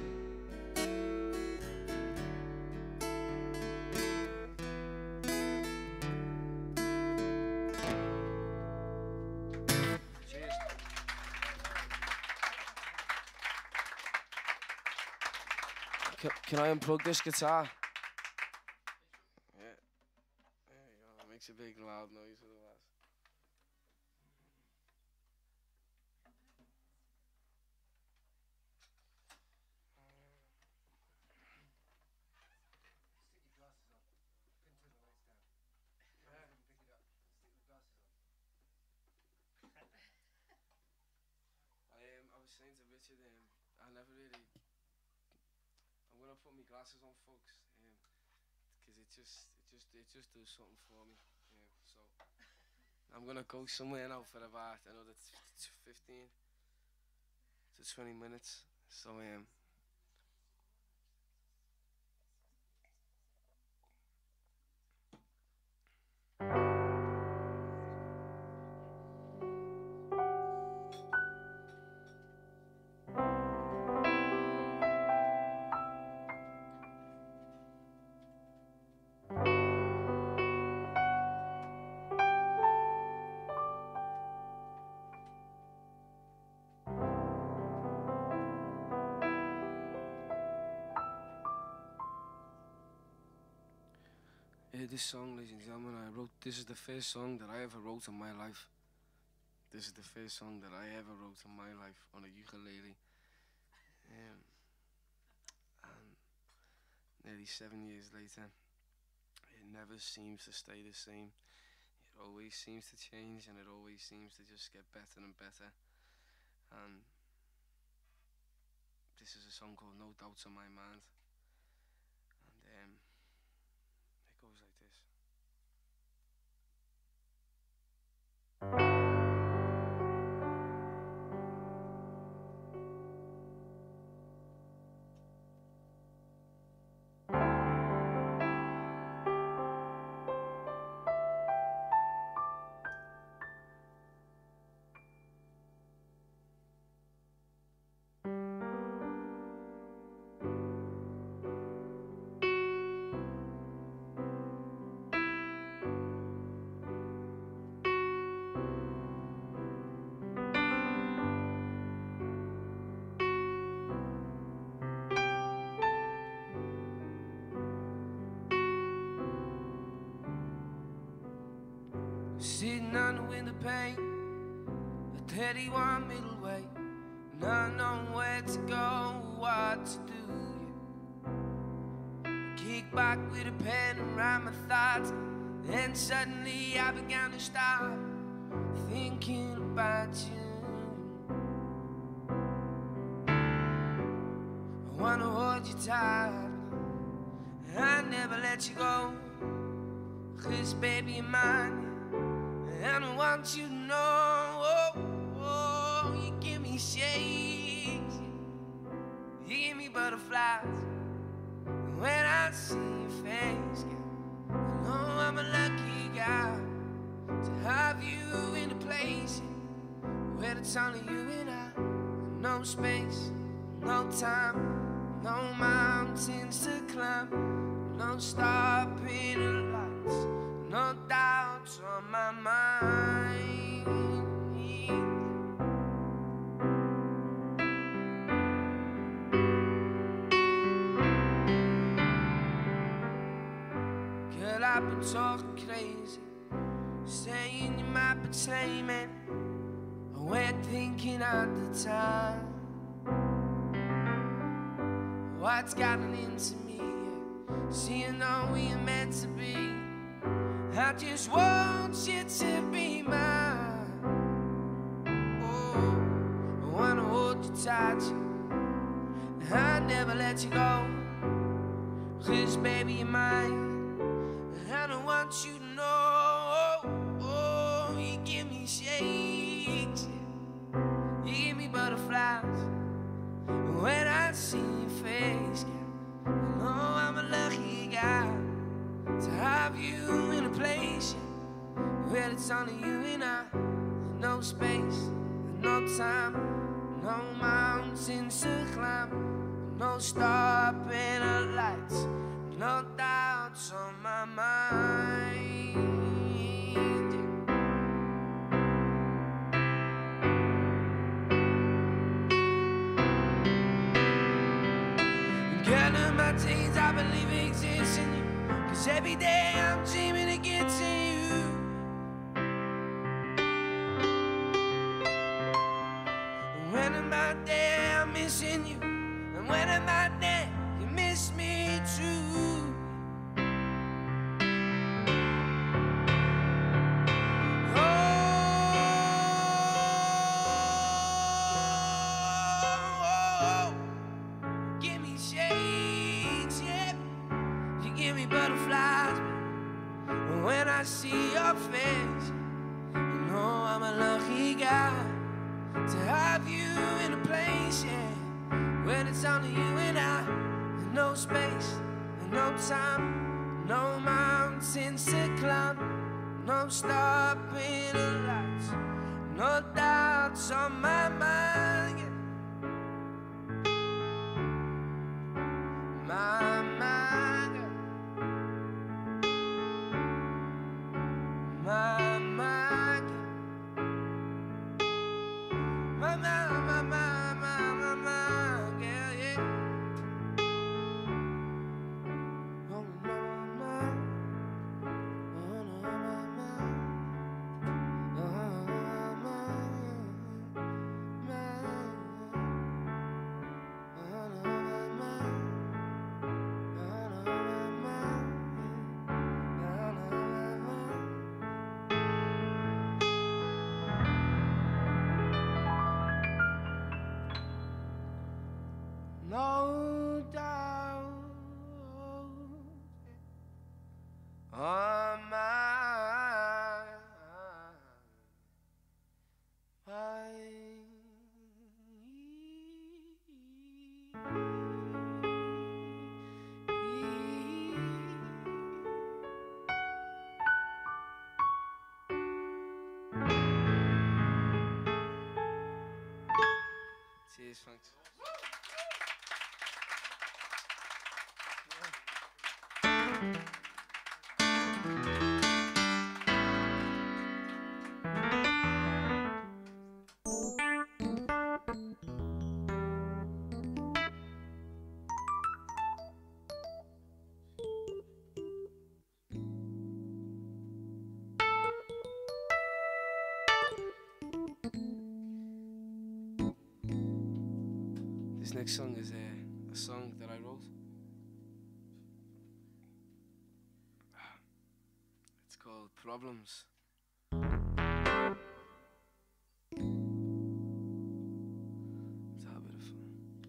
Can, can I unplug this guitar? Yeah. There you go. It makes a big loud noise otherwise. I um, I was saying to Richard, um, I never really. I'm gonna put my glasses on, folks, um, because it just, it just, it just does something for me. Um, so I'm gonna go somewhere now for about another t- t- fifteen to twenty minutes. So um. Yeah, this song, ladies and gentlemen, I wrote. This is the first song that I ever wrote in my life. This is the first song that I ever wrote in my life on a ukulele. Um, and nearly seven years later, it never seems to stay the same. It always seems to change, and it always seems to just get better and better. And this is a song called No Doubts on My Mind. And um, it goes like this. sitting on the window pane, a thirty-one middleweight, not knowing where to go, what to do. Yeah. Kick back with a pen and write my thoughts. Then suddenly I began to stop thinking about you. I wanna hold you tight, I never let you go, 'cause baby you're mine, and I want you to know, oh, oh, you give me shakes, you give me butterflies when I see your face. I know I'm a lucky guy to have you in a place where it's only you and I. No space, no time, no mountains to climb, no stopping the lights, no doubts on my mind. Girl, I've been talking crazy, saying you might betray me, and we're thinking at the time. What's gotten into me? See, you know we are meant to be. I just want you to be mine. Oh, I wanna hold you tight, I never let you go, 'cause baby you're mine. And I want you to know, oh, oh, you give me shakes, you give me butterflies when I see your face. I know I'm a lucky guy to have you in a place where it's only you and I. No space, no time, no mountains to climb, no stopping the lights, no doubts on my mind. Girl, in my dreams I believe exists in you, 'cause every day I'm dreaming to get to you. And when I'm out there I'm missing you, and when I'm out there you miss me too. Oh, give me shakes, yeah. You give me butterflies when I see your face. You know I'm a lucky guy to have you in a place, yeah, where it's only you and I. And no space, and no time, no mountains to climb, no stopping the lights, no doubts on my mind, yeah. My mind, yeah. My mind, yeah. My mind, my mind, my, my mind, yeah, yeah. Oh, my mind. Oh, no, my mind. Oh, my mind. Oh, no, my mind. Oh, no, my mind. Oh, no, my mind. No doubt on my Cheers, thanks. This next song is a, a song that I wrote. It's called Problems. Let's have a bit of fun.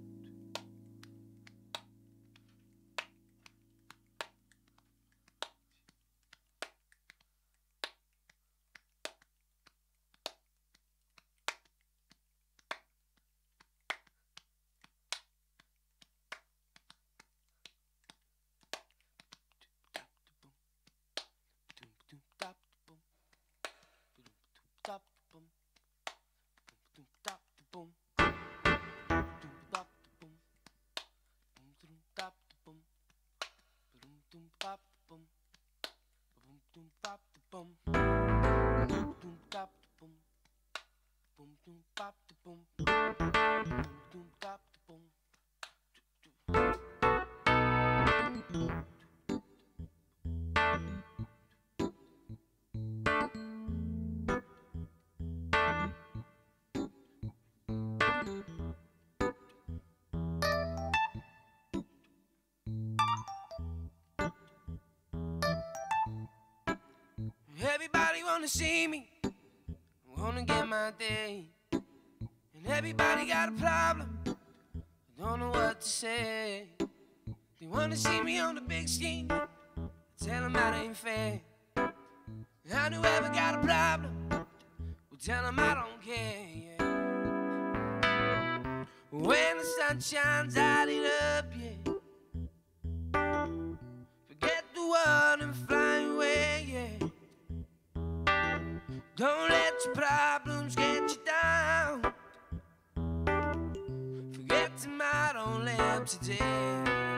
Everybody wanna see me, wanna get my day. And everybody got a problem, don't know what to say. They wanna see me on the big screen, tell them that ain't fair. And whoever got a problem, well tell them I don't care, yeah. When the sun shines, I light it up, yeah. Forget the world and fly away, yeah. Don't let your problems get you down. Forget tomorrow, don't live today.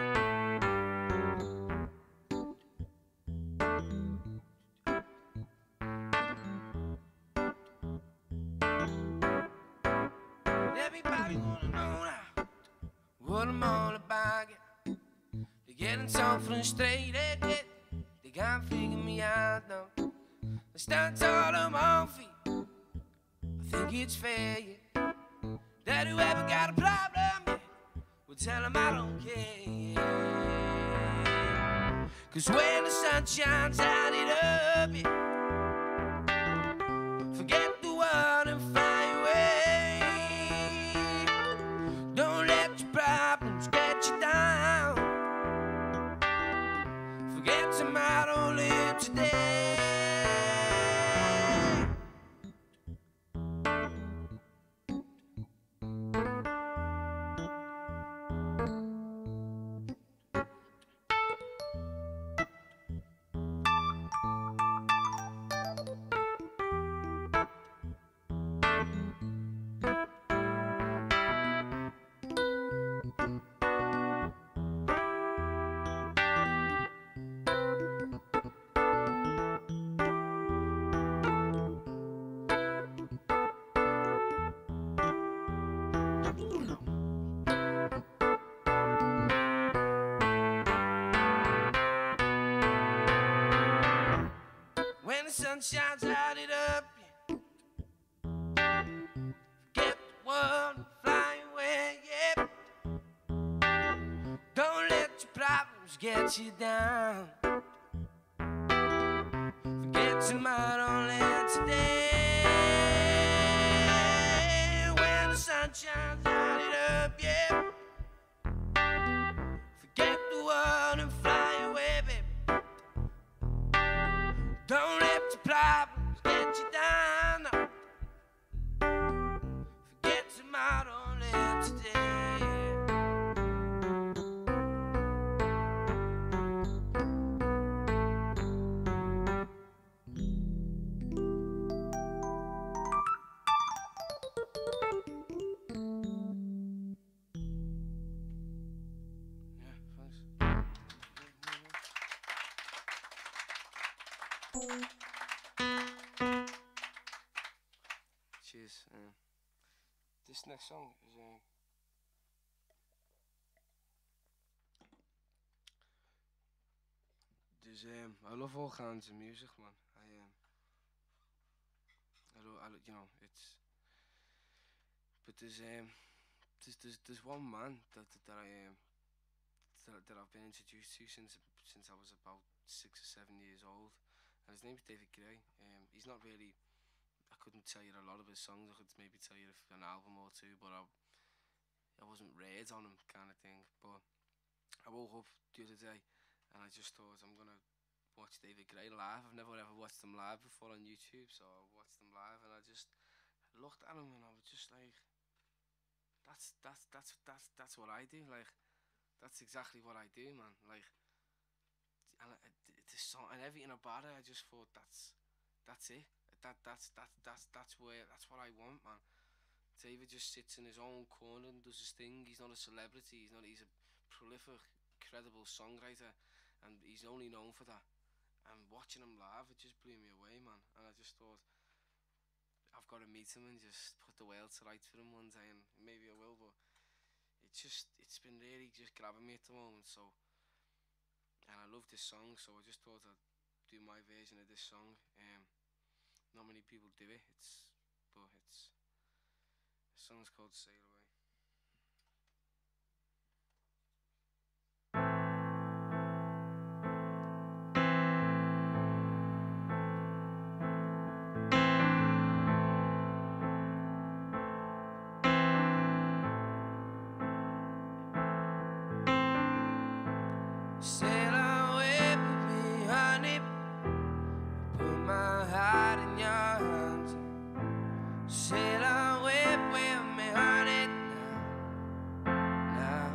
Everybody wanna know now what I'm all about, yeah. They're getting so frustrated, yeah. They can't figure me out, no. I stand tall on my own feet. I think it's fair, yeah, that whoever got a problem, yeah, will tell them I don't care, yeah. Cause when the sun shines, I light it up, yeah. Forget the world and fly away. Don't let your problems get you down. Forget tomorrow, live today. When the sun shines, light it up, yeah. Forget the world and fly away, yeah. Don't let your problems get you down. Forget tomorrow, live today. When the sun shines, light it up, yeah. Forget the world and fly away, baby. Don't let your problems get you down, no. Forget tomorrow, live today. Yeah, thanks. Cheers. Uh, this next song is uh, dus um, I love all kinds of music, man. I um, I, lo- I lo- you know, it's, but there's um, there's, there's, there's one man that, that, that I um, that, that I've been introduced to since since I was about six or seven years old, and his name's David Gray. Um, he's not really. I couldn't tell you a lot of his songs. I could maybe tell you an album or two, but I, I wasn't raised on him, kind of thing. But I woke up the other day, and I just thought I'm gonna watch David Gray live. I've never ever watched him live before on YouTube, so I watched him live, and I just looked at him, and I was just like, that's that's that's that's that's what I do. Like, that's exactly what I do, man. Like, and I, the song and everything about it, I just thought that's that's it. That that's that's that's that's where that's what I want, man. David just sits in his own corner and does his thing. He's not a celebrity. He's not. He's a prolific, credible songwriter, and he's only known for that. And watching him live, it just blew me away, man. And I just thought, I've got to meet him and just put the world to rights for him one day, and maybe I will. But it's just, it's been really just grabbing me at the moment. So, and I love this song, so I just thought I'd do my version of this song. Um, not many people do it. It's, but it's, the song's called Sail Away. Sail away with me, honey. Put my heart in your hands. Sail away with me, honey. Now,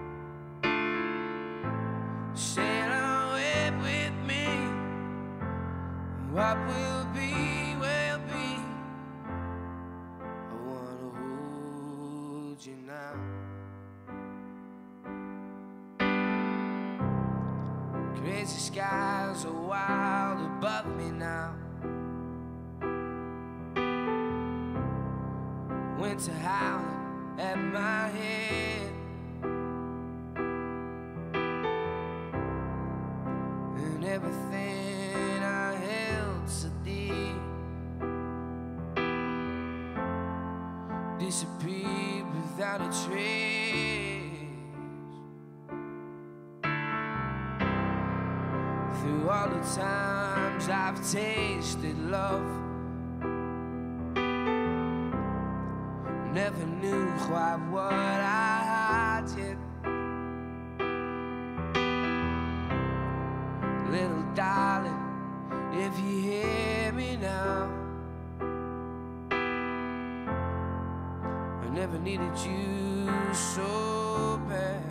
now. Sail away with me. What will be, will be. I wanna hold you now. Crazy skies are wild above me now. Winter howling at my head, and everything I held so dear disappeared without a trace. Through all the times I've tasted love, never knew quite what I did. Little darling, if you hear me now, I never needed you so bad.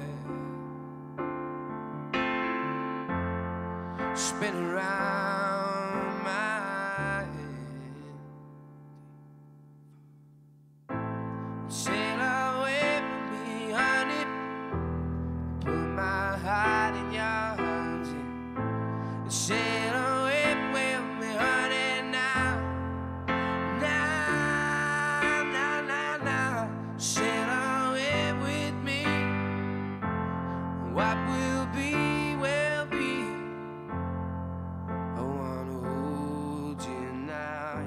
Spin around my head. Sail away with me, honey. Put my heart in your hands, yeah. Sail away with me, honey, now. Now, now, now, now. Sail away with me. What will be, will be. I wanna hold you now,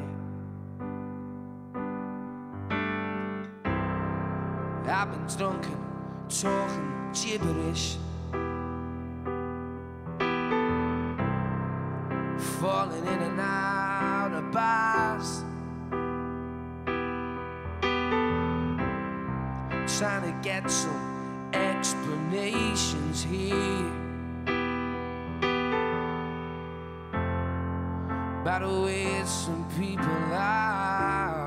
yeah. I've been drunken, talking gibberish, falling in and out of bars, trying to get some explanations here about the way some people are.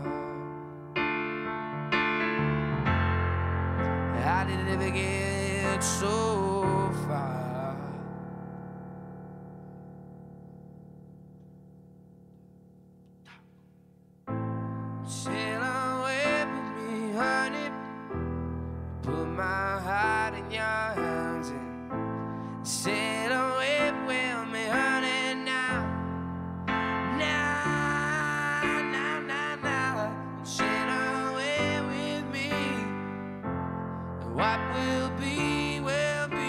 How did it ever get so far? Sail away with me, honey. Put my heart in your hands and sail away with me, honey, now. Now, now, now, now. Sail away with me. What will be, will be.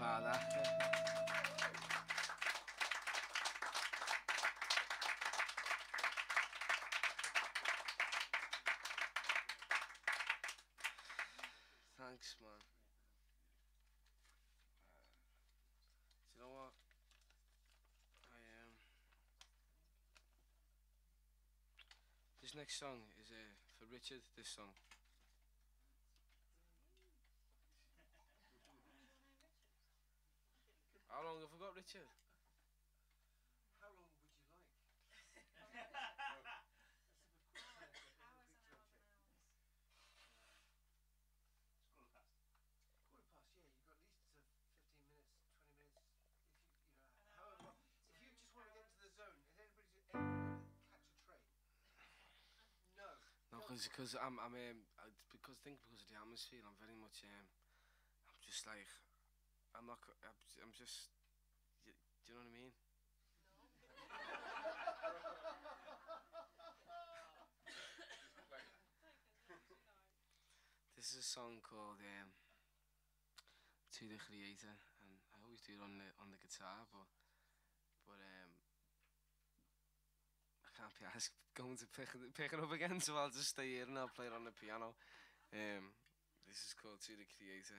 about that. Thanks, man. Do you know what? I um. This next song is uh, for Richard. This song. How long have we got, Richard? How long would you like? Quarter past, yeah. You've got at least uh, fifteen minutes, twenty minutes. If you, you know, however long. If you just want to get into the zone, is anybody just anybody catch a train? No. No, because because I'm I'm um I, because think because of the atmosphere, I'm very much um I'm just like I'm not co- I'm, I'm just y- do you know what I mean? This is a song called um To the Creator, and I always do it on the on the guitar, but but um I can't be asked going to pick it, pick it up again, so I'll just stay here and I'll play it on the piano. Um, this is called To the Creator.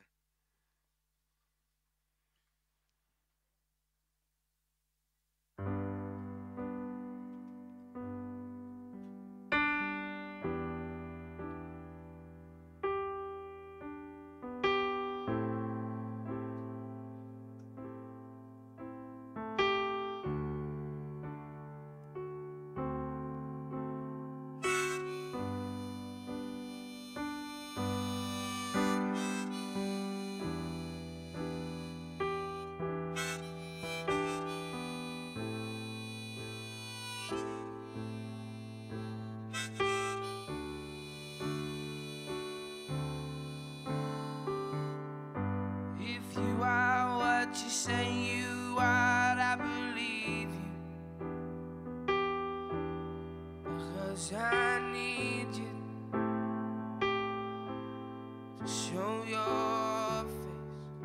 If you are what you say you are, I believe you, because I need you to show your face.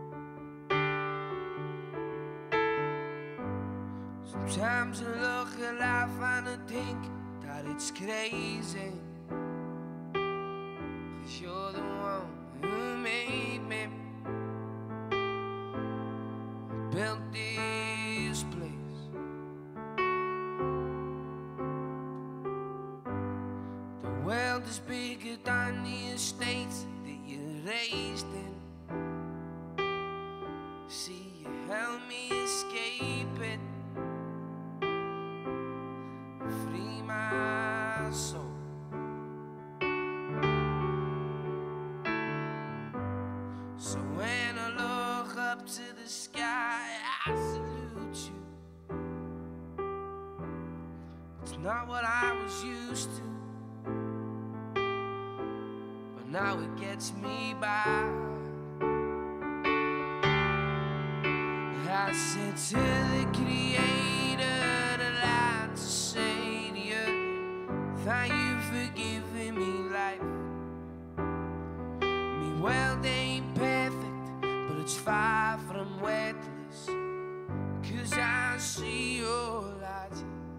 Sometimes I look at life and I think that it's crazy, 'cause you're the one who made me, built this place. The world is bigger than the estates that you raised in. See, you help me escape it, free my soul. So when I look up to the sky, I salute you. It's not what I was used to, but now it gets me by. I said to the Creator, I'd like to say to you, thank you for giving me life. Me world ain't perfect, but it's far from worthless, 'cause I see your light,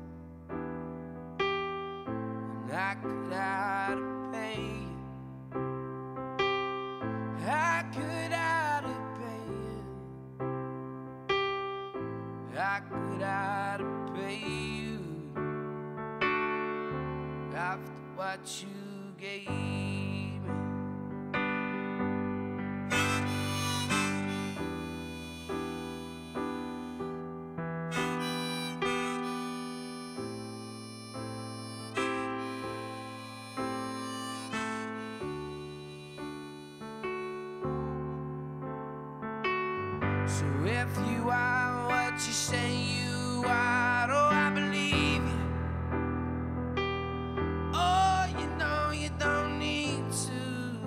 and I could out to pay you. I could out to pay you. I could out to pay you after what you gave me. So if you are what you say you are, oh, I believe you. Oh, you know you don't need to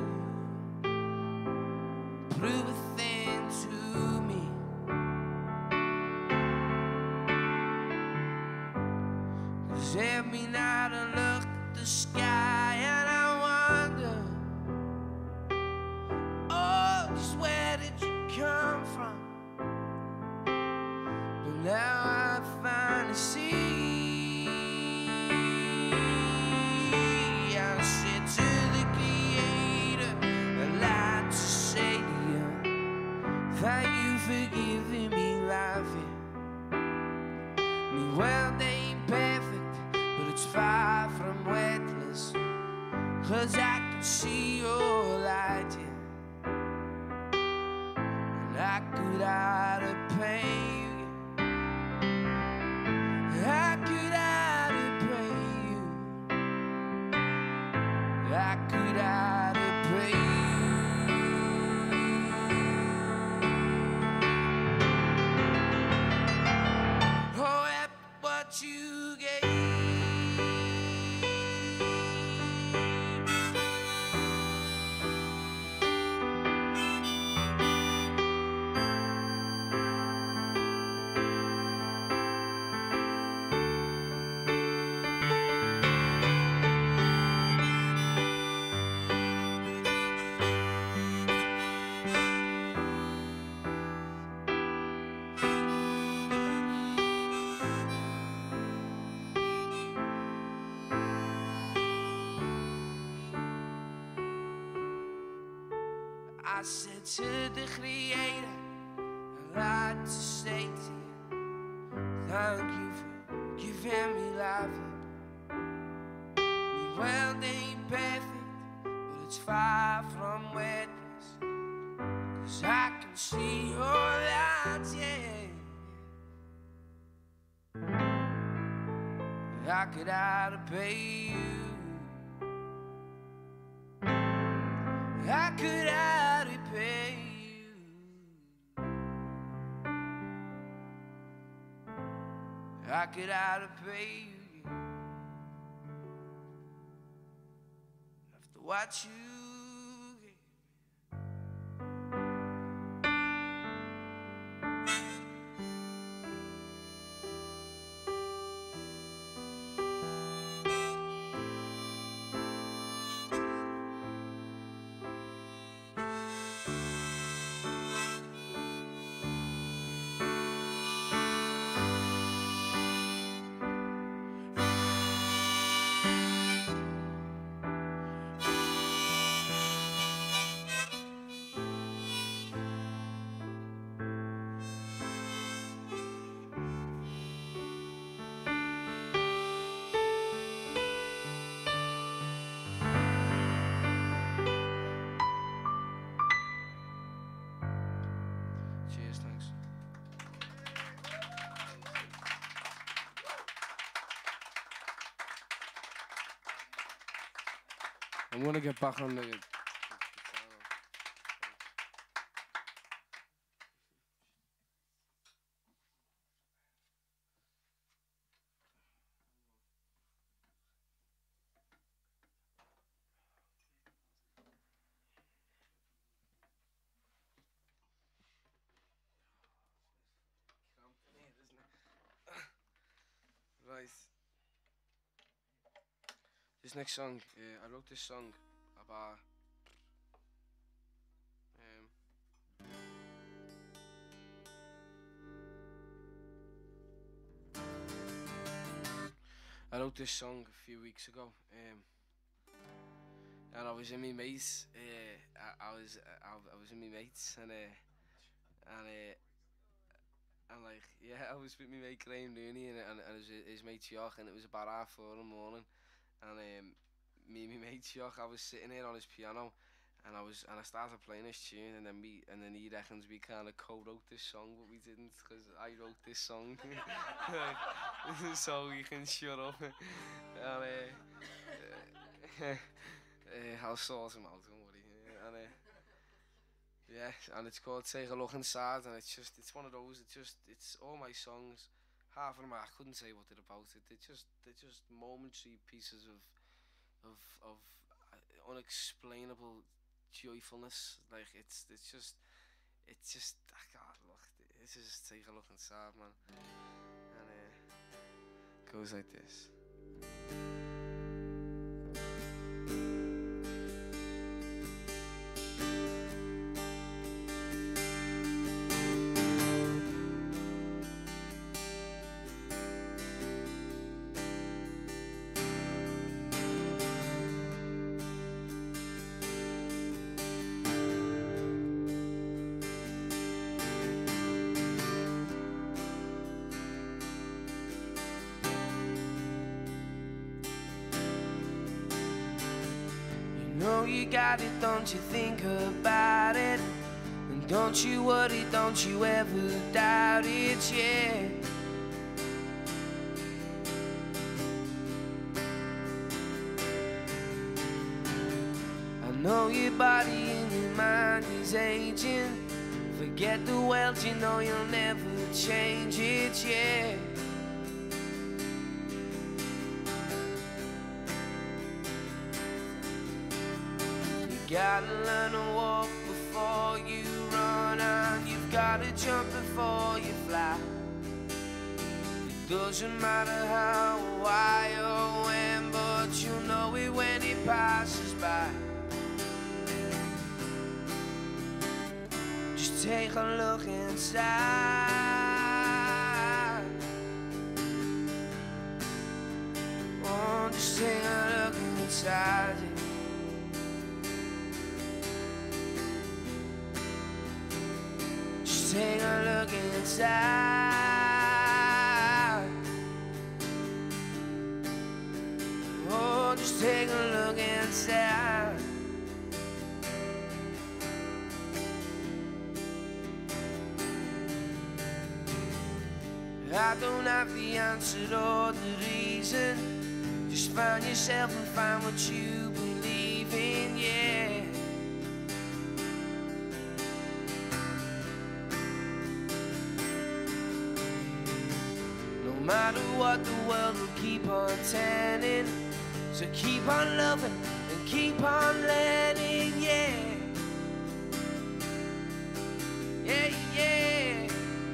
prove a thing to me. 'Cause every night I look at the sky and I wonder, oh, just where did you come from? 'cause I can see your light, yeah. And I could out to pay you, yeah. I could out to pay you, I could out to pay you. Oh, at what you gave. I said to the Creator, I'd like to say to you, thank you for giving me life. My world ain't perfect, but it's far from worthless, 'cause I can see your light, yeah. I could out to pay you, I could out to pay you, I could out to pay you, yeah. After what you gave. Cheers, thanks. I'm gonna get back on the. Right. This next song, uh, I wrote this song about um, I wrote this song a few weeks ago, um, and I was in my mates. Uh, I, I was I, I was in my mates, and uh, and uh, and like yeah, I was with my mate Graham Looney, and and, and his, his mate Jock, and it was about half four in the morning, and um, me and my mate Jock, I was sitting here on his piano, and I was and I started playing this tune, and then we and then he reckons we kind of co-wrote this song, but we didn't, because I wrote this song, so you can shut up. And uh, uh, uh, I'll sort him out, don't worry. And uh, yeah, and it's called Take a Look Inside, and it's just it's one of those. It's just it's all my songs. Half of them I couldn't say what they're about. It they're just they're just momentary pieces of of of uh, unexplainable joyfulness. Like it's it's just it's just I can't look. This is just Take a Look Inside, man, and uh, it goes like this. know you got it, don't you think about it. And don't you worry, don't you ever doubt it, yeah. I know your body and your mind is aging. Forget the world, you know you'll never change it, yeah. You gotta learn to walk before you run, and you've gotta jump before you fly. It doesn't matter how, or why, or when, but you'll know it when it passes by. Just take a look inside. Oh, just take a look inside you. Just take a look inside. Oh, just take a look inside. I don't have the answer or the reason. Just find yourself and find what you believe in, yeah. No matter what, the world will keep on turning. So keep on loving and keep on learning, yeah. Yeah, yeah.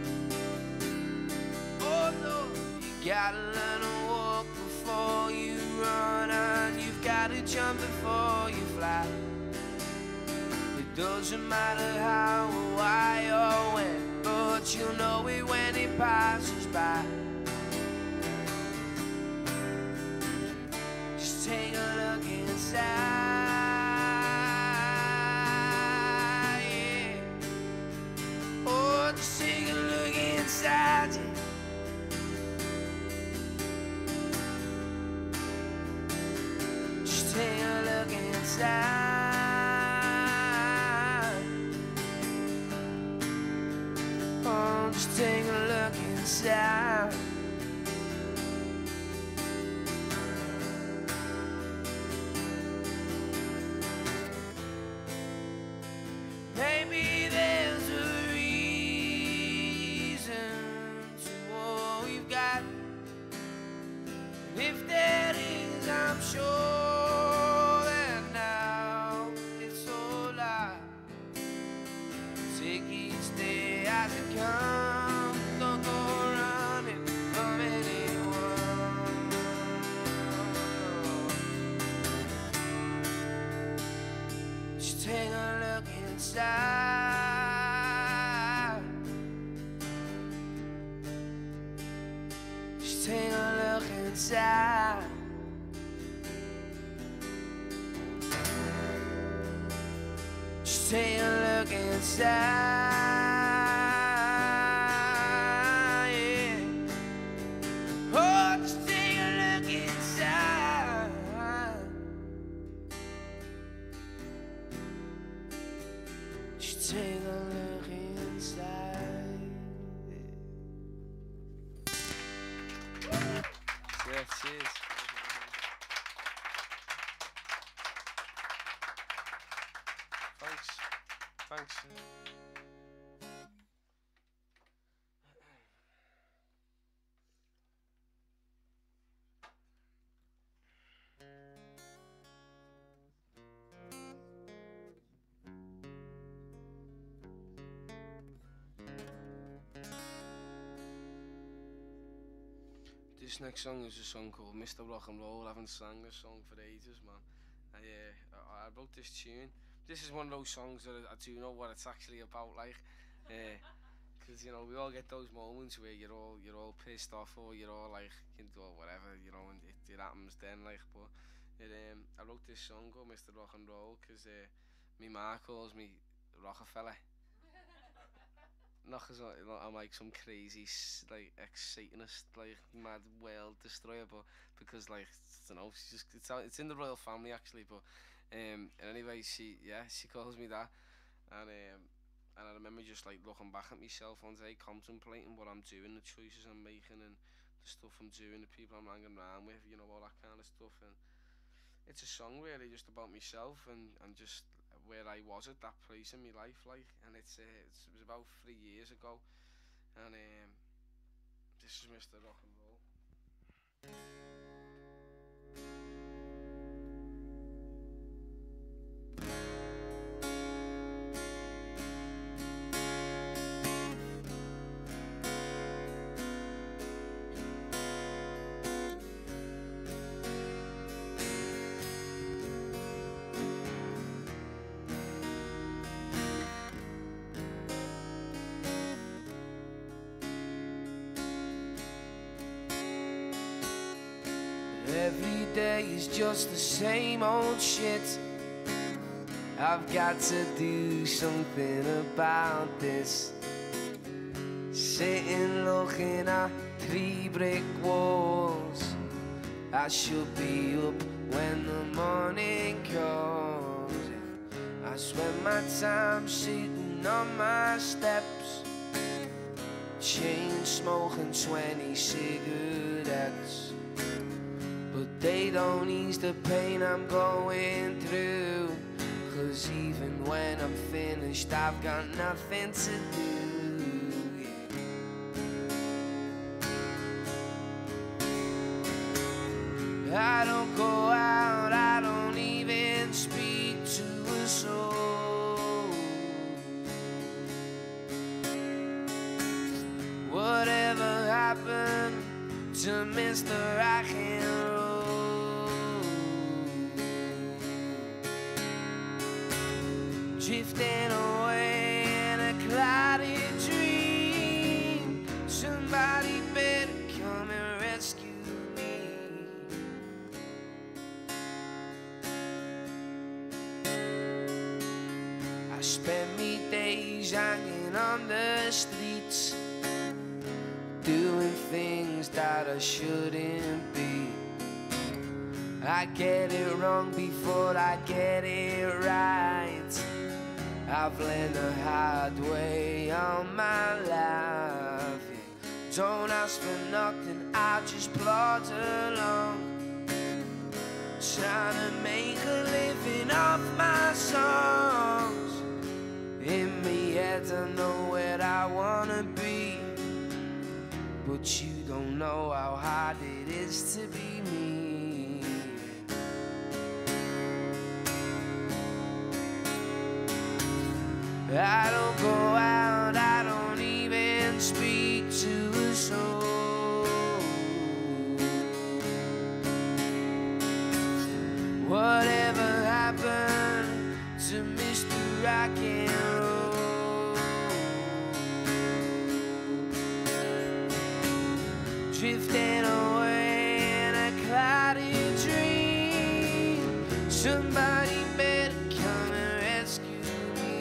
Oh Lord, you gotta learn to walk before you run, and you've gotta jump before you fly. It doesn't matter how or why or when, but you'll know it when it passes by. Just take a look inside, yeah. Oh, just take a look inside you. Just take a look inside. Oh, just take a look inside. Maybe there's a reason to what we've got. And if there is, I'm sure that now it's all I take each day as it comes. Don't go running from anyone. Just take a look inside. Just take a look inside. Just take a look inside, yeah. Oh, just take a look inside. Just take a look inside. Yeah, cheers. Thanks. Thanks. This next song is a song called Mister Rock and Roll. I haven't sang this song for ages, man. I, uh, I, I wrote this tune. This is one of those songs that I, I do know what it's actually about, like, because uh, you know we all get those moments where you're all you're all pissed off or you're all like, you know, whatever, you know, and it, it happens then, like. But it, um, I wrote this song called Mister Rock and Roll because uh, me ma calls me Rockefeller. Not because I'm like some crazy like ex-Satanist, like mad world destroyer, but because like I don't know, it's just it's out, it's in the royal family actually. But Um, and anyway, she yeah, she calls me that, and um, and I remember just like looking back at myself one day, contemplating what I'm doing, the choices I'm making, and the stuff I'm doing, the people I'm hanging around with, you know, all that kind of stuff. And it's a song really just about myself and and just where I was at that place in my life, like. And it's, uh, it's it was about three years ago, and um, this is Mister Rock and Roll. Every day is just the same old shit. I've got to do something about this. Sitting looking at three brick walls. I should be up when the morning comes. I spend my time sitting on my steps, chain smoking twenty cigarettes. But they don't ease the pain I'm going through, 'cause even when I'm finished, I've got nothing to do. Yeah. I don't go out, I don't even speak to a soul. Whatever happened to Mister Rock and Roll? Drifting away in a cloudy dream. Somebody better come and rescue me. I spend me days hanging on the streets, doing things that I shouldn't be. I get it wrong before I get it right. I've learned the hard way all my life. Yeah. Don't ask for nothing, I just plod along, trying to make a living off my songs. In me head I know where I wanna be, but you don't know how hard it is to be me. I don't go out, I don't even speak to a soul. Whatever happened to Mister Rock and Roll? Drifting away in a cloudy dream. Somebody better come and rescue me.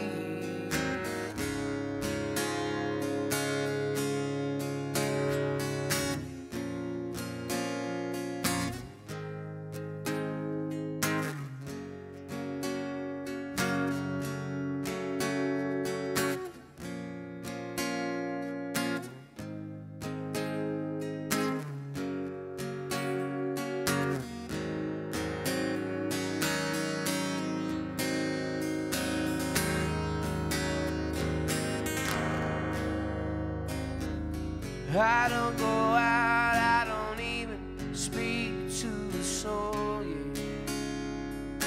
I don't go out, I don't even speak to a soul, yeah.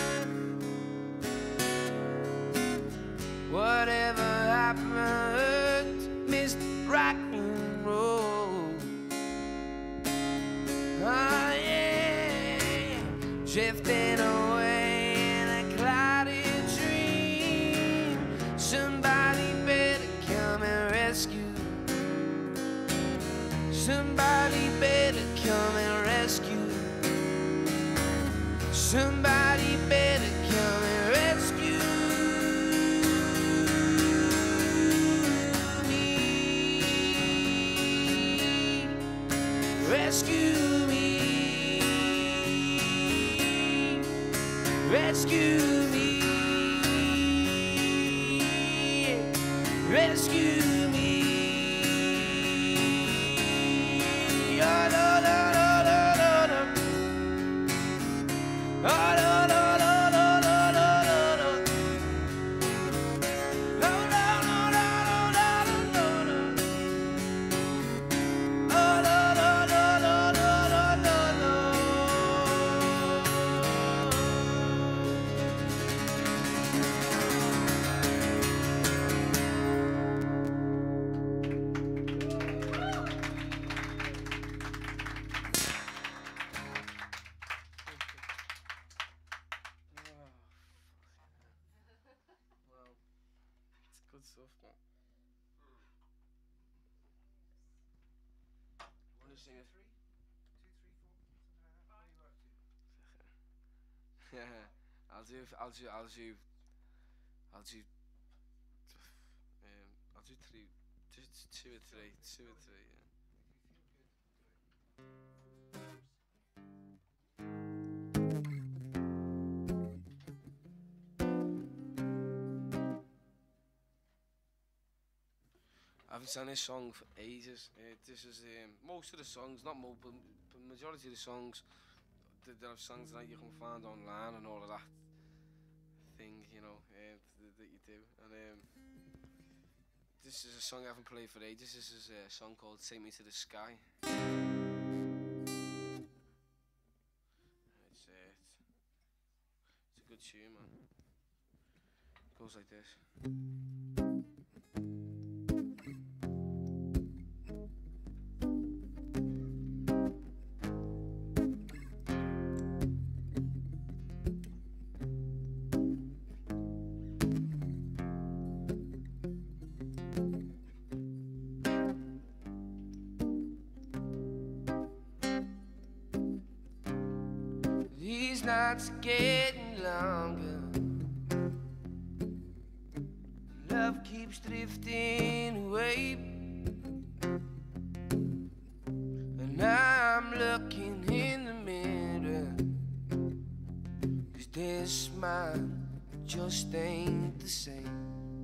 Whatever happened to Mister Rock and Roll? Oh yeah, drifting away in a cloudy dream. Somebody better come and rescue. Somebody better come and rescue. Somebody better come and rescue me. Rescue me. rescue me, rescue me. Oh, no, no, no, no, no, no. Oh, no, no, no, no, no, no, no, no. Oh, no, no, no, no, no, no, no. Oh, no, no, no, no, no, no, no, no. Wow, it's good stuff, man. Want to sing it? Yeah, I'll do. I'll do. I'll do. I'll do. Um, I'll do three. Just two or three. Two or three. Yeah. I haven't sang this song for ages. Uh, this is um, most of the songs, not most, but the majority of the songs that, that I've sung tonight you can find online and all of that thing, you know, uh, th that you do. And um, this is a song I haven't played for ages. This is a song called "Take Me to the Sky." It's, uh, it's a good tune, man. It goes like this. These nights are getting longer. Love keeps drifting away, and I'm looking in the mirror, 'cause this smile just ain't the same.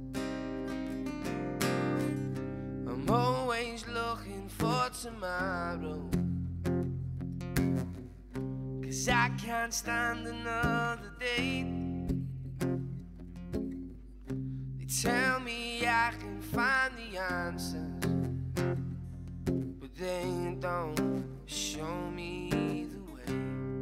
I'm always looking for tomorrow, 'cause I can't stand another day. They tell me I can find the answers, but they don't show me the way.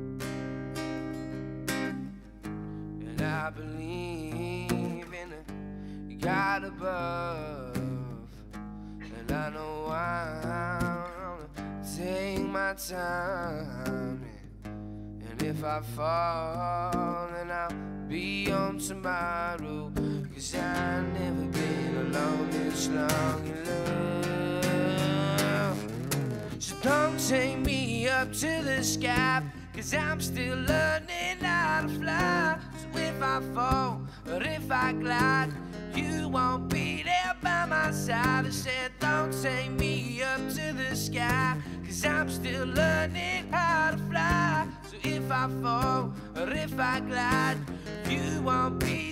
And I believe in a God above, and I know I'm gonna take my time. If I fall, then I'll be on tomorrow, 'cause I've never been alone this long in love. So don't take me up to the sky, 'cause I'm still learning how to fly. So if I fall, or if I glide, you won't be there by my side. I said don't take me up to the sky, 'cause I'm still learning how to fly. So if I fall, or if I glide, you won't be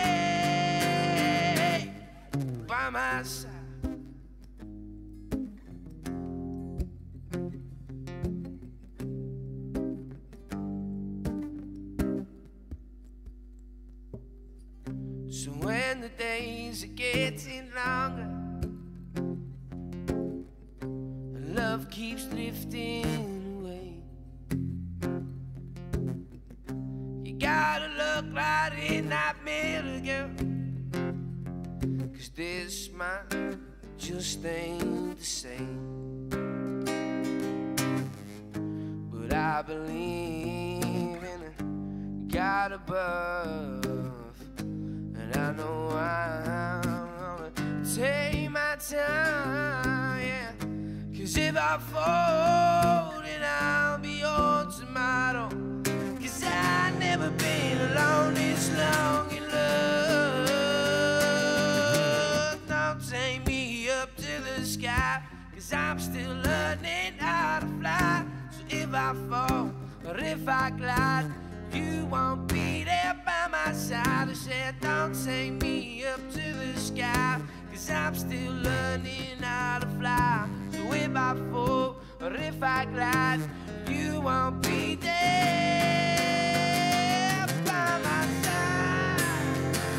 there by my side. So when the days are getting longer, and love keeps drifting away, you gotta look right in that mirror, girl, 'cause this smile just ain't the same. But I believe in a God above, and I know I'm gonna take my time, yeah. 'Cause if I fall, then I'll be on tomorrow, 'cause I've never been alone this long in love. Don't take me up to the sky, 'cause I'm still learning how to fly. So if I fall, or if I glide, you won't be there by my side. I said, don't take me up to the sky, 'cause I'm still learning how to fly. So if I fall or if I glide, you won't be there by my side.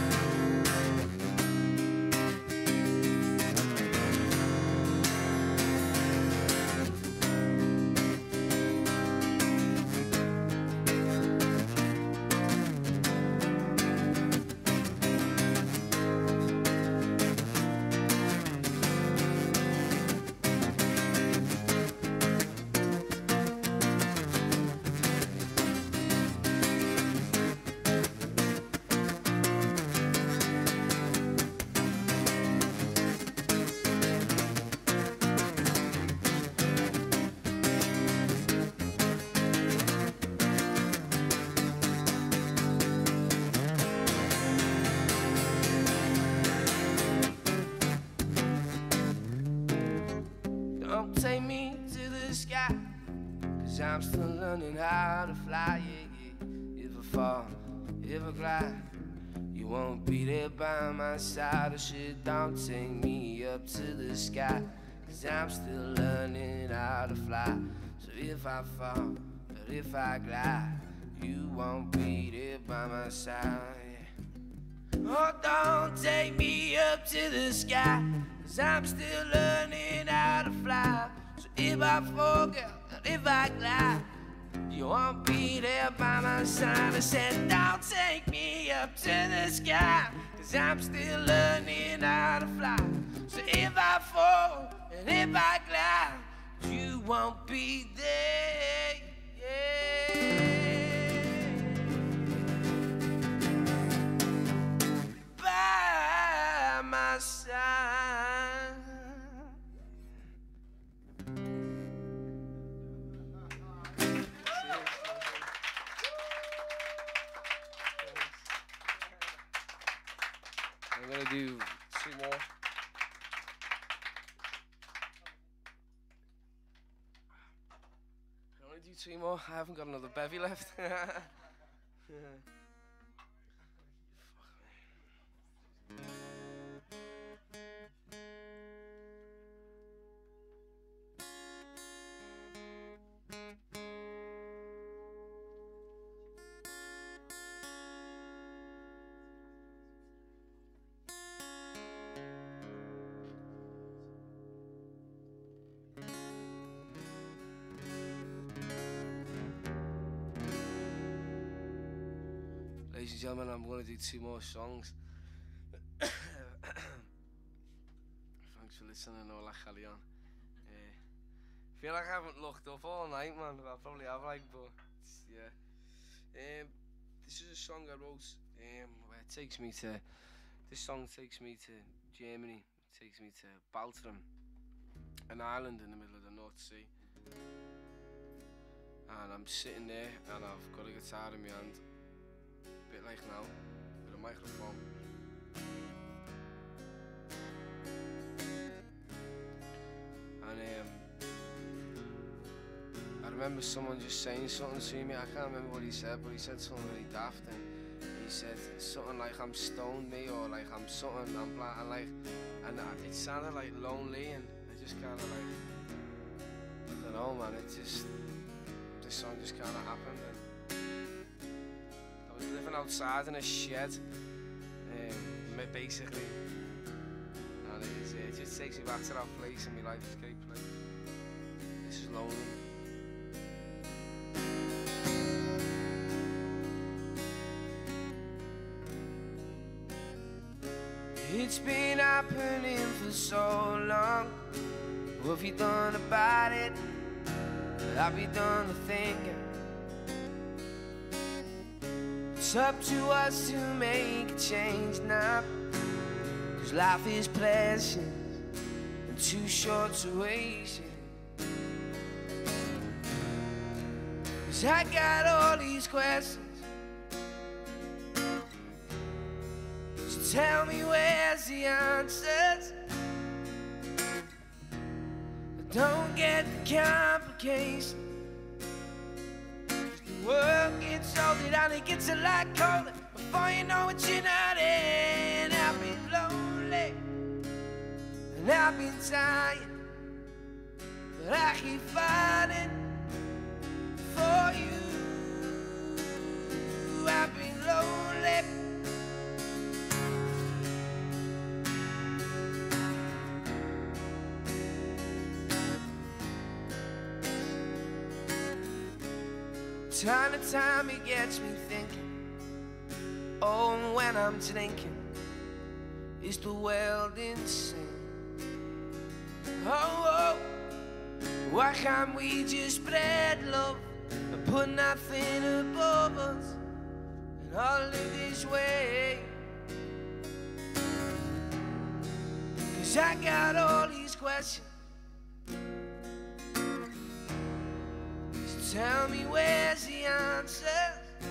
Don't take me to the sky, 'cause I'm still learning how to fly, yeah, yeah. If I fall, if I glide, you won't be there by my side. I said, don't take me up to the sky, 'cause I'm still learning how to fly. So if I fall, or if I glide, you won't be there by my side. Oh, don't take me up to the sky, 'cause I'm still learning how to fly. So if I fall, girl, and if I glide, you won't be there by my side. I said, don't take me up to the sky, 'cause I'm still learning how to fly. So if I fall, and if I glide, you won't be there, yeah. By my side. I'm gonna do two more. I want to do two more. I haven't got another bevy left. Ladies and gentlemen, I'm going to do two more songs. Thanks for listening, Ola Chalion. Uh, feel like I haven't looked up all night, man. I probably have, like, but yeah. Um, this is a song I wrote. Um, where it takes me to. This song takes me to Germany. It takes me to Baltrum, an island in the middle of the North Sea. And I'm sitting there, and I've got a guitar in my hand. Bit like now, with a microphone. And um, I remember someone just saying something to me. I can't remember what he said, but he said something really daft. And he said something like, I'm stoned, me, or like I'm something, I'm black, and like, and it sounded like lonely, and I just kind of like, I don't know, man. It just, this song just kind of happened. And I was living outside in a shed, um, basically, and it, is, it just takes me back to that place in my life escape place. This is lonely. It's been happening for so long. What have you done about it? Have you done the thinking? It's up to us to make a change now, 'cause life is precious and too short to waste it. 'Cause I got all these questions, so tell me where's the answers. Don't get the complications. The world gets older and it gets a lot colder. Before you know it, you're not in. I've been lonely, and I've been tired, but I keep fighting for you. I've been lonely, time to time it gets me thinking. Oh, when I'm drinking, is the world insane? Oh, oh, why can't we just spread love and put nothing above us and all live this way? 'Cause I got all these questions. So tell me where's the answer?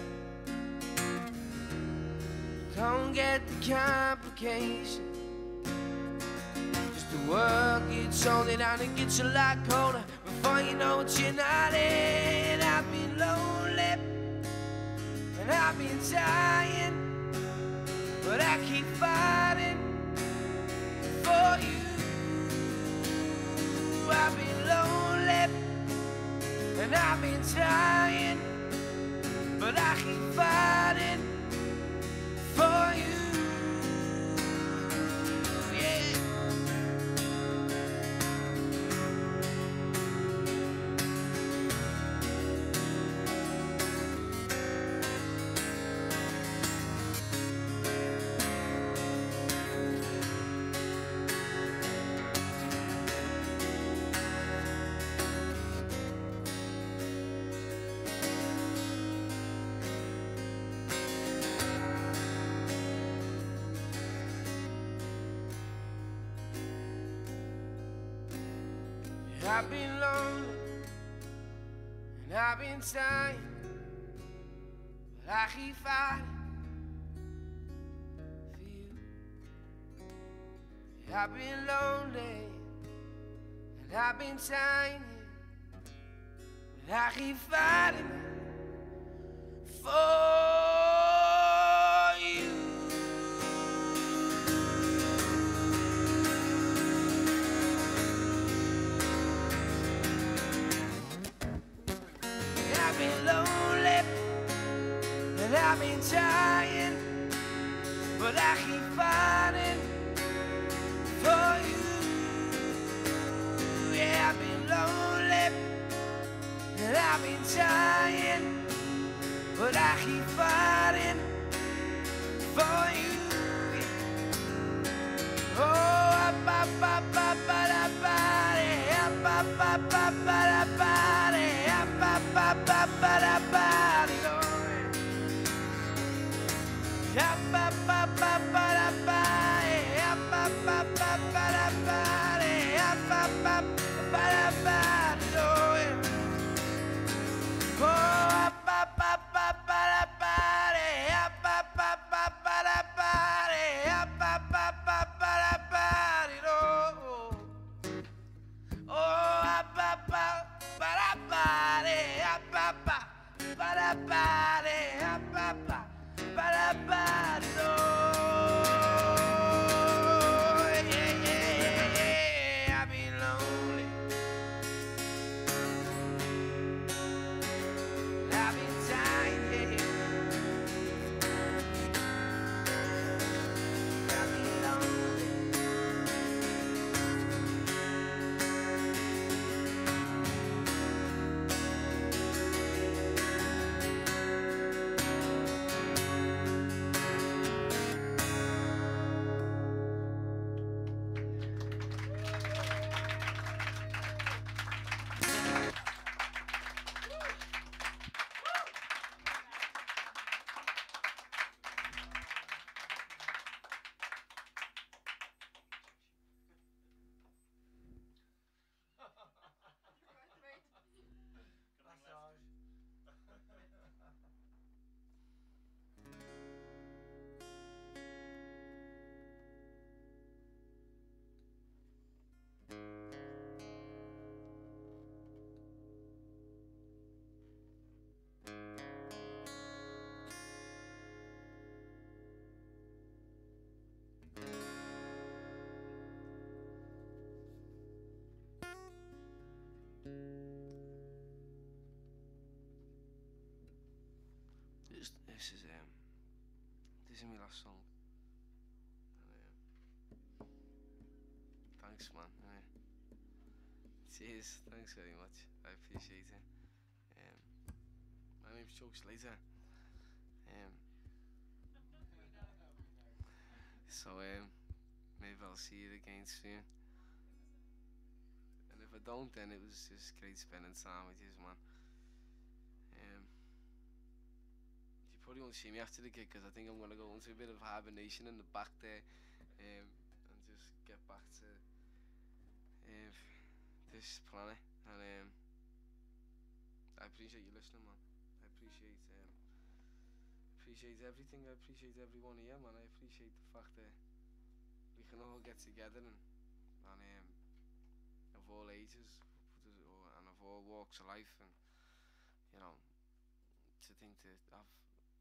Don't get the complication. Just the world gets older and it gets a lot colder. Before you know it, you're not in. I've been lonely, and I've been dying, but I keep fighting for you. I've been lonely, and I've been dying, but I keep fighting for you. Yeah. I've been lonely, and I've been tired, but I keep fighting for you. I've been lonely, and I've been tired, but I keep fighting for you. I've been lonely, and I've been dying, but I keep fighting for you. Yeah, I've been lonely, and I've been dying, but I keep fighting for you. Oh, ba ba ba ba da ba ba ba ba ba da ba ba ba ba ba da ba ya ba ba ba ba da ba ya ba ba ba ba da ba ya ba ba ba da ba oh ba ba ba ba da ba ya ba ba ba ba da ba ya ba ba ba ba da ba oh ba ba just this is um this is my last song. And, um, thanks, man. Uh, cheers. Thanks very much. I appreciate it. Um, my name's Joe Slater. Um, so um, maybe I'll see you again soon. And if I don't, then it was just great spending time with you, man. Um, you probably won't see me after the gig because I think I'm gonna go into a bit of hibernation in the back there, um, and just get back to uh, this planet. And um, I appreciate you listening, man. I appreciate um, appreciate everything. I appreciate every one of you, man. I appreciate the fact that we can all get together and and um, of all ages and of all walks of life, and you know, to think that I've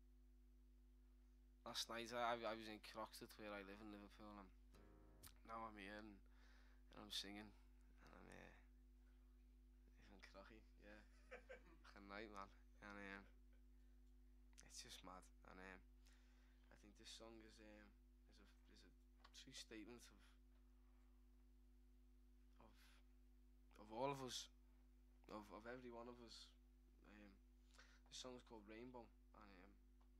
last night I, I was in Croxteth where I live in Liverpool, and now I'm here and, and I'm singing and I'm uh, even crocky, yeah. Good night, man. And um, it's just mad. And um, I think this song is um is a is a true statement of of of all of us, of of every one of us. Um, the song is called Rainbow, and um,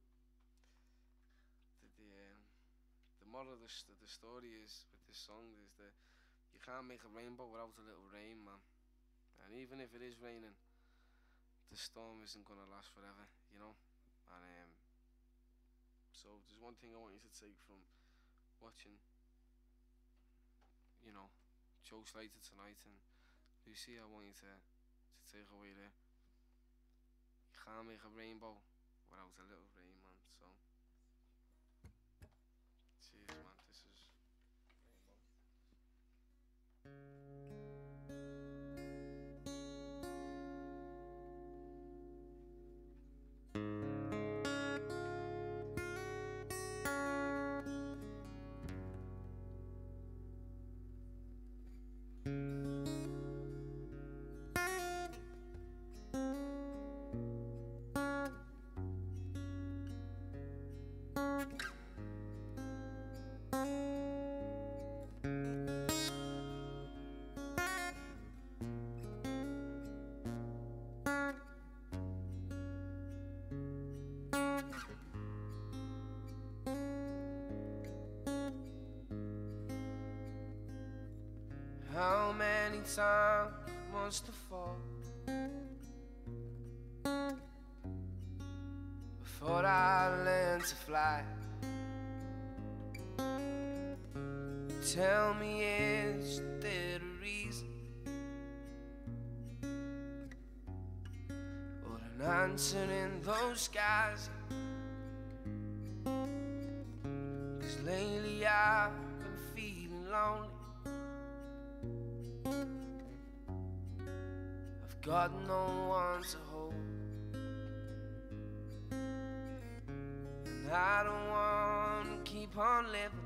the the, um, the moral of the, st the story is with this song is that you can't make a rainbow without a little rain, man. And even if it is raining, the storm isn't gonna last forever, you know. And um, so there's one thing I want you to take from watching, you know, Joe Slater tonight, and Lucy, I want you to to take away there. You can't make a rainbow without a little rain, man. So, cheers, man. This is Rainbow. How many times must I fall before I learn to fly? Tell me, is there a reason or an answer in those skies? 'Cause lately I've been feeling lonely. I've got no one to hold, and I don't want to keep on living.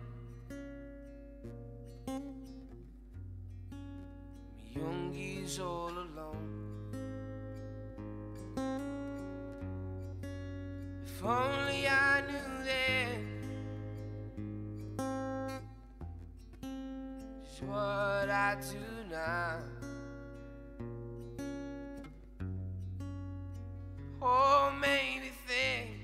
Me youngie's all alone. If only I knew then just what I do now. Oh, maybe things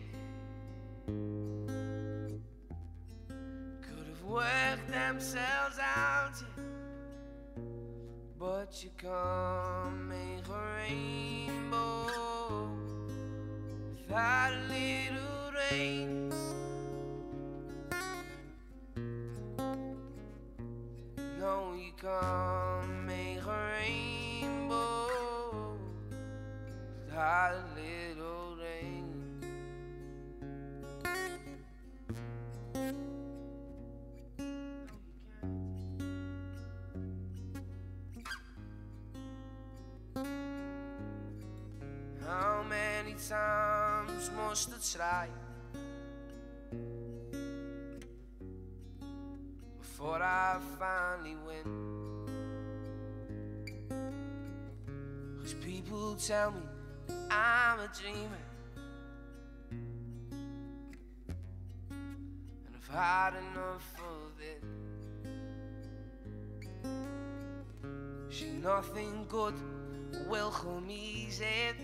could have worked themselves out, yeah. But you can't make a rainbow without a little rain. No, you can't make a rainbow without a little rain. How many times must I try before I finally win? 'Cause people tell me I'm a dreamer, I've had enough of it. She nothing good will come easy,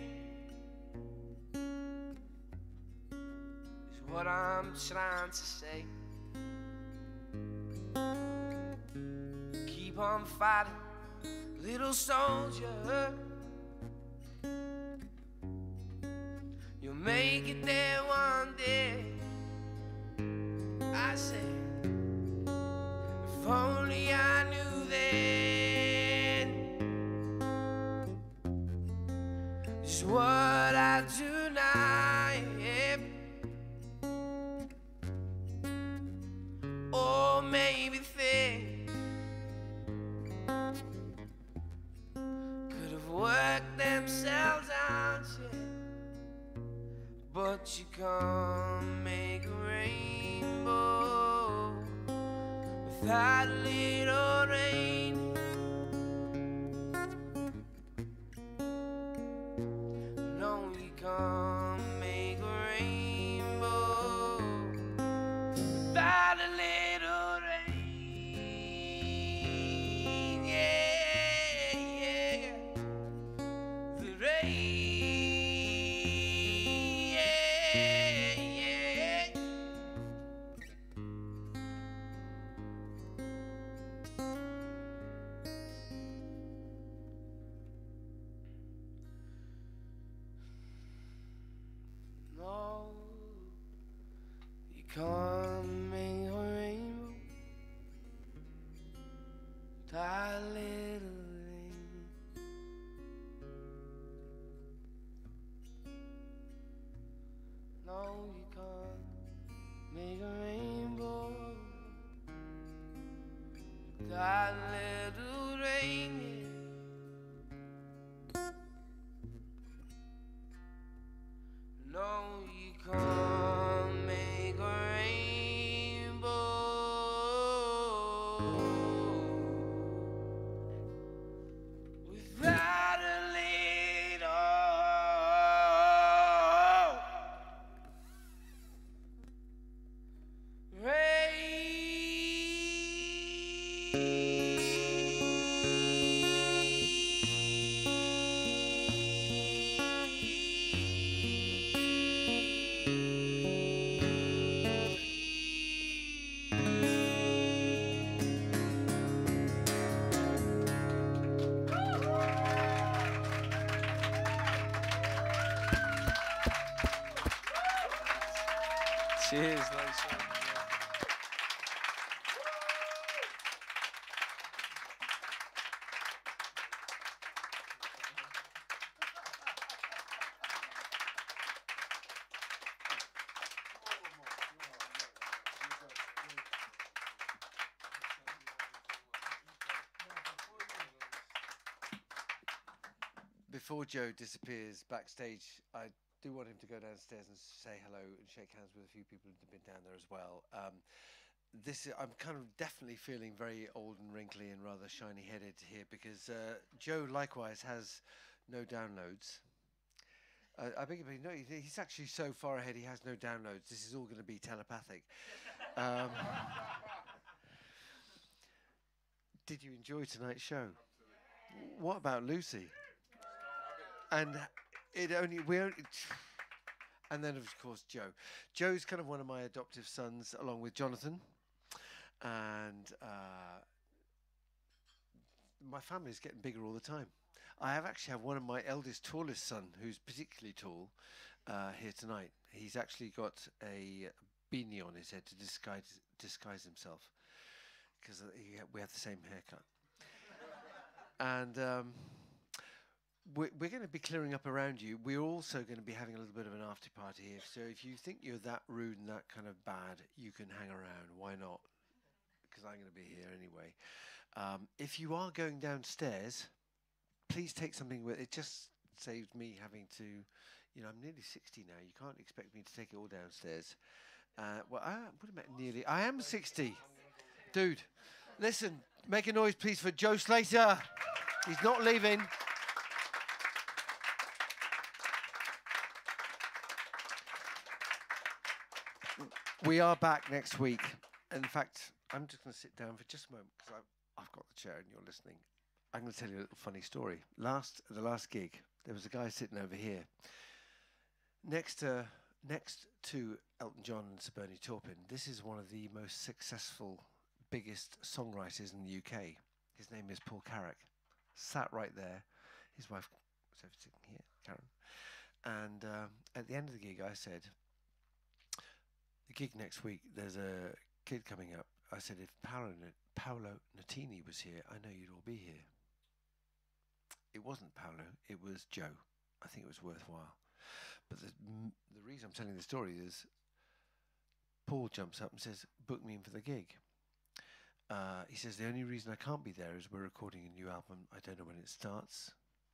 is what I'm trying to say. Keep on fighting, little soldier. You'll make it there one day. I say, if only I knew then, just what I do now, yeah. Or maybe think could have worked themselves out, yeah. But you can't make a rainbow without a little rain. No, you can't make a rainbow without a little rain. Yeah, yeah, the rain. No, you can't make a rainbow without a little rain. No, you can't make a rainbow without a little rain. No, you can't make a rainbow without a little Cheers, nice one. Before Joe disappears backstage, I do want him to go downstairs and say hello and shake hands with a few people who've been down there as well. Um, this is, I'm kind of definitely feeling very old and wrinkly and rather shiny-headed here because uh, Joe likewise has no downloads. Uh, I beg your pardon, no, he- he's actually so far ahead he has no downloads. This is all going to be telepathic. Um, did you enjoy tonight's show? What about Lucy? And it only we only, and then of course Joe. Joe's kind of one of my adoptive sons, along with Jonathan, and uh, my family's getting bigger all the time. I have actually have one of my eldest, tallest son, who's particularly tall, uh, here tonight. He's actually got a beanie on his head to disguise disguise himself, because we have the same haircut, and. Um, We're, we're going to be clearing up around you. We're also going to be having a little bit of an after party here. So if you think you're that rude and that kind of bad, you can hang around. Why not? Because I'm going to be here anyway. Um, if you are going downstairs, please take something with it. Just saves me having to, you know, I'm nearly sixty now. You can't expect me to take it all downstairs. Uh, well, I, what am I nearly? I am sixty. Dude, listen, make a noise, please, for Joe Slater. He's not leaving. we are back next week. In fact, I'm just going to sit down for just a moment because I've, I've got the chair and you're listening. I'm going to tell you a little funny story. Last the last gig, there was a guy sitting over here next to next to Elton John and Sir Bernie Taupin. This is one of the most successful, biggest songwriters in the U K. His name is Paul Carrack. Sat right there. His wife was sitting here, Karen. And um, at the end of the gig, I said, the gig next week, there's a kid coming up. I said, if Paolo, Paolo Nutini was here, I know you'd all be here. It wasn't Paolo, it was Joe. I think it was worthwhile. But the, m- the reason I'm telling the story is Paul jumps up and says, book me in for the gig. Uh, he says, the only reason I can't be there is we're recording a new album. I don't know when it starts.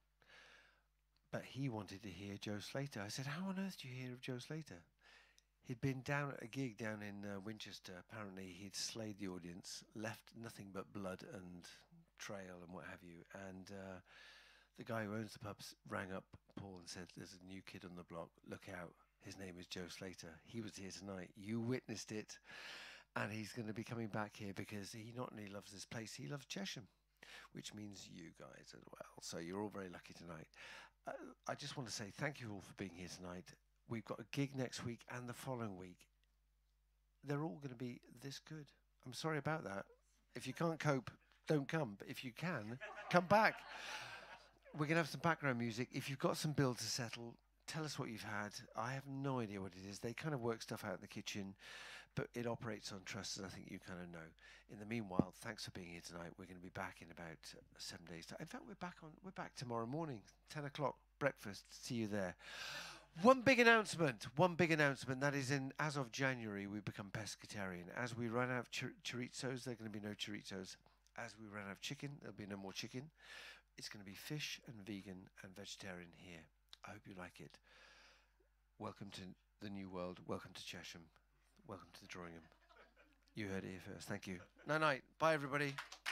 But he wanted to hear Joe Slater. I said, how on earth do you hear of Joe Slater? He'd been down at a gig down in uh, Winchester. Apparently, he'd slayed the audience, left nothing but blood and trail and what have you. And uh, the guy who owns the pubs rang up Paul and said, there's a new kid on the block. Look out. His name is Joe Slater. He was here tonight. You witnessed it. And he's going to be coming back here because he not only loves this place, he loves Chesham, which means you guys as well. So you're all very lucky tonight. Uh, I just want to say thank you all for being here tonight. We've got a gig next week and the following week. They're all going to be this good. I'm sorry about that. If you can't cope, don't come. But if you can, come back. We're going to have some background music. If you've got some bills to settle, tell us what you've had. I have no idea what it is. They kind of work stuff out in the kitchen, but it operates on trust, as I think you kind of know. In the meanwhile, thanks for being here tonight. We're going to be back in about uh, seven days. In fact, we're back on. We're back tomorrow morning, ten o'clock breakfast. See you there. One big announcement. One big announcement. That is, in as of January, we become pescatarian. As we run out of chor- chorizos, there are going to be no chorizos. As we run out of chicken, there'll be no more chicken. It's going to be fish and vegan and vegetarian here. I hope you like it. Welcome to the new world. Welcome to Chesham. Welcome to the drawing room. You heard it here first. Thank you. Night night. Bye, everybody.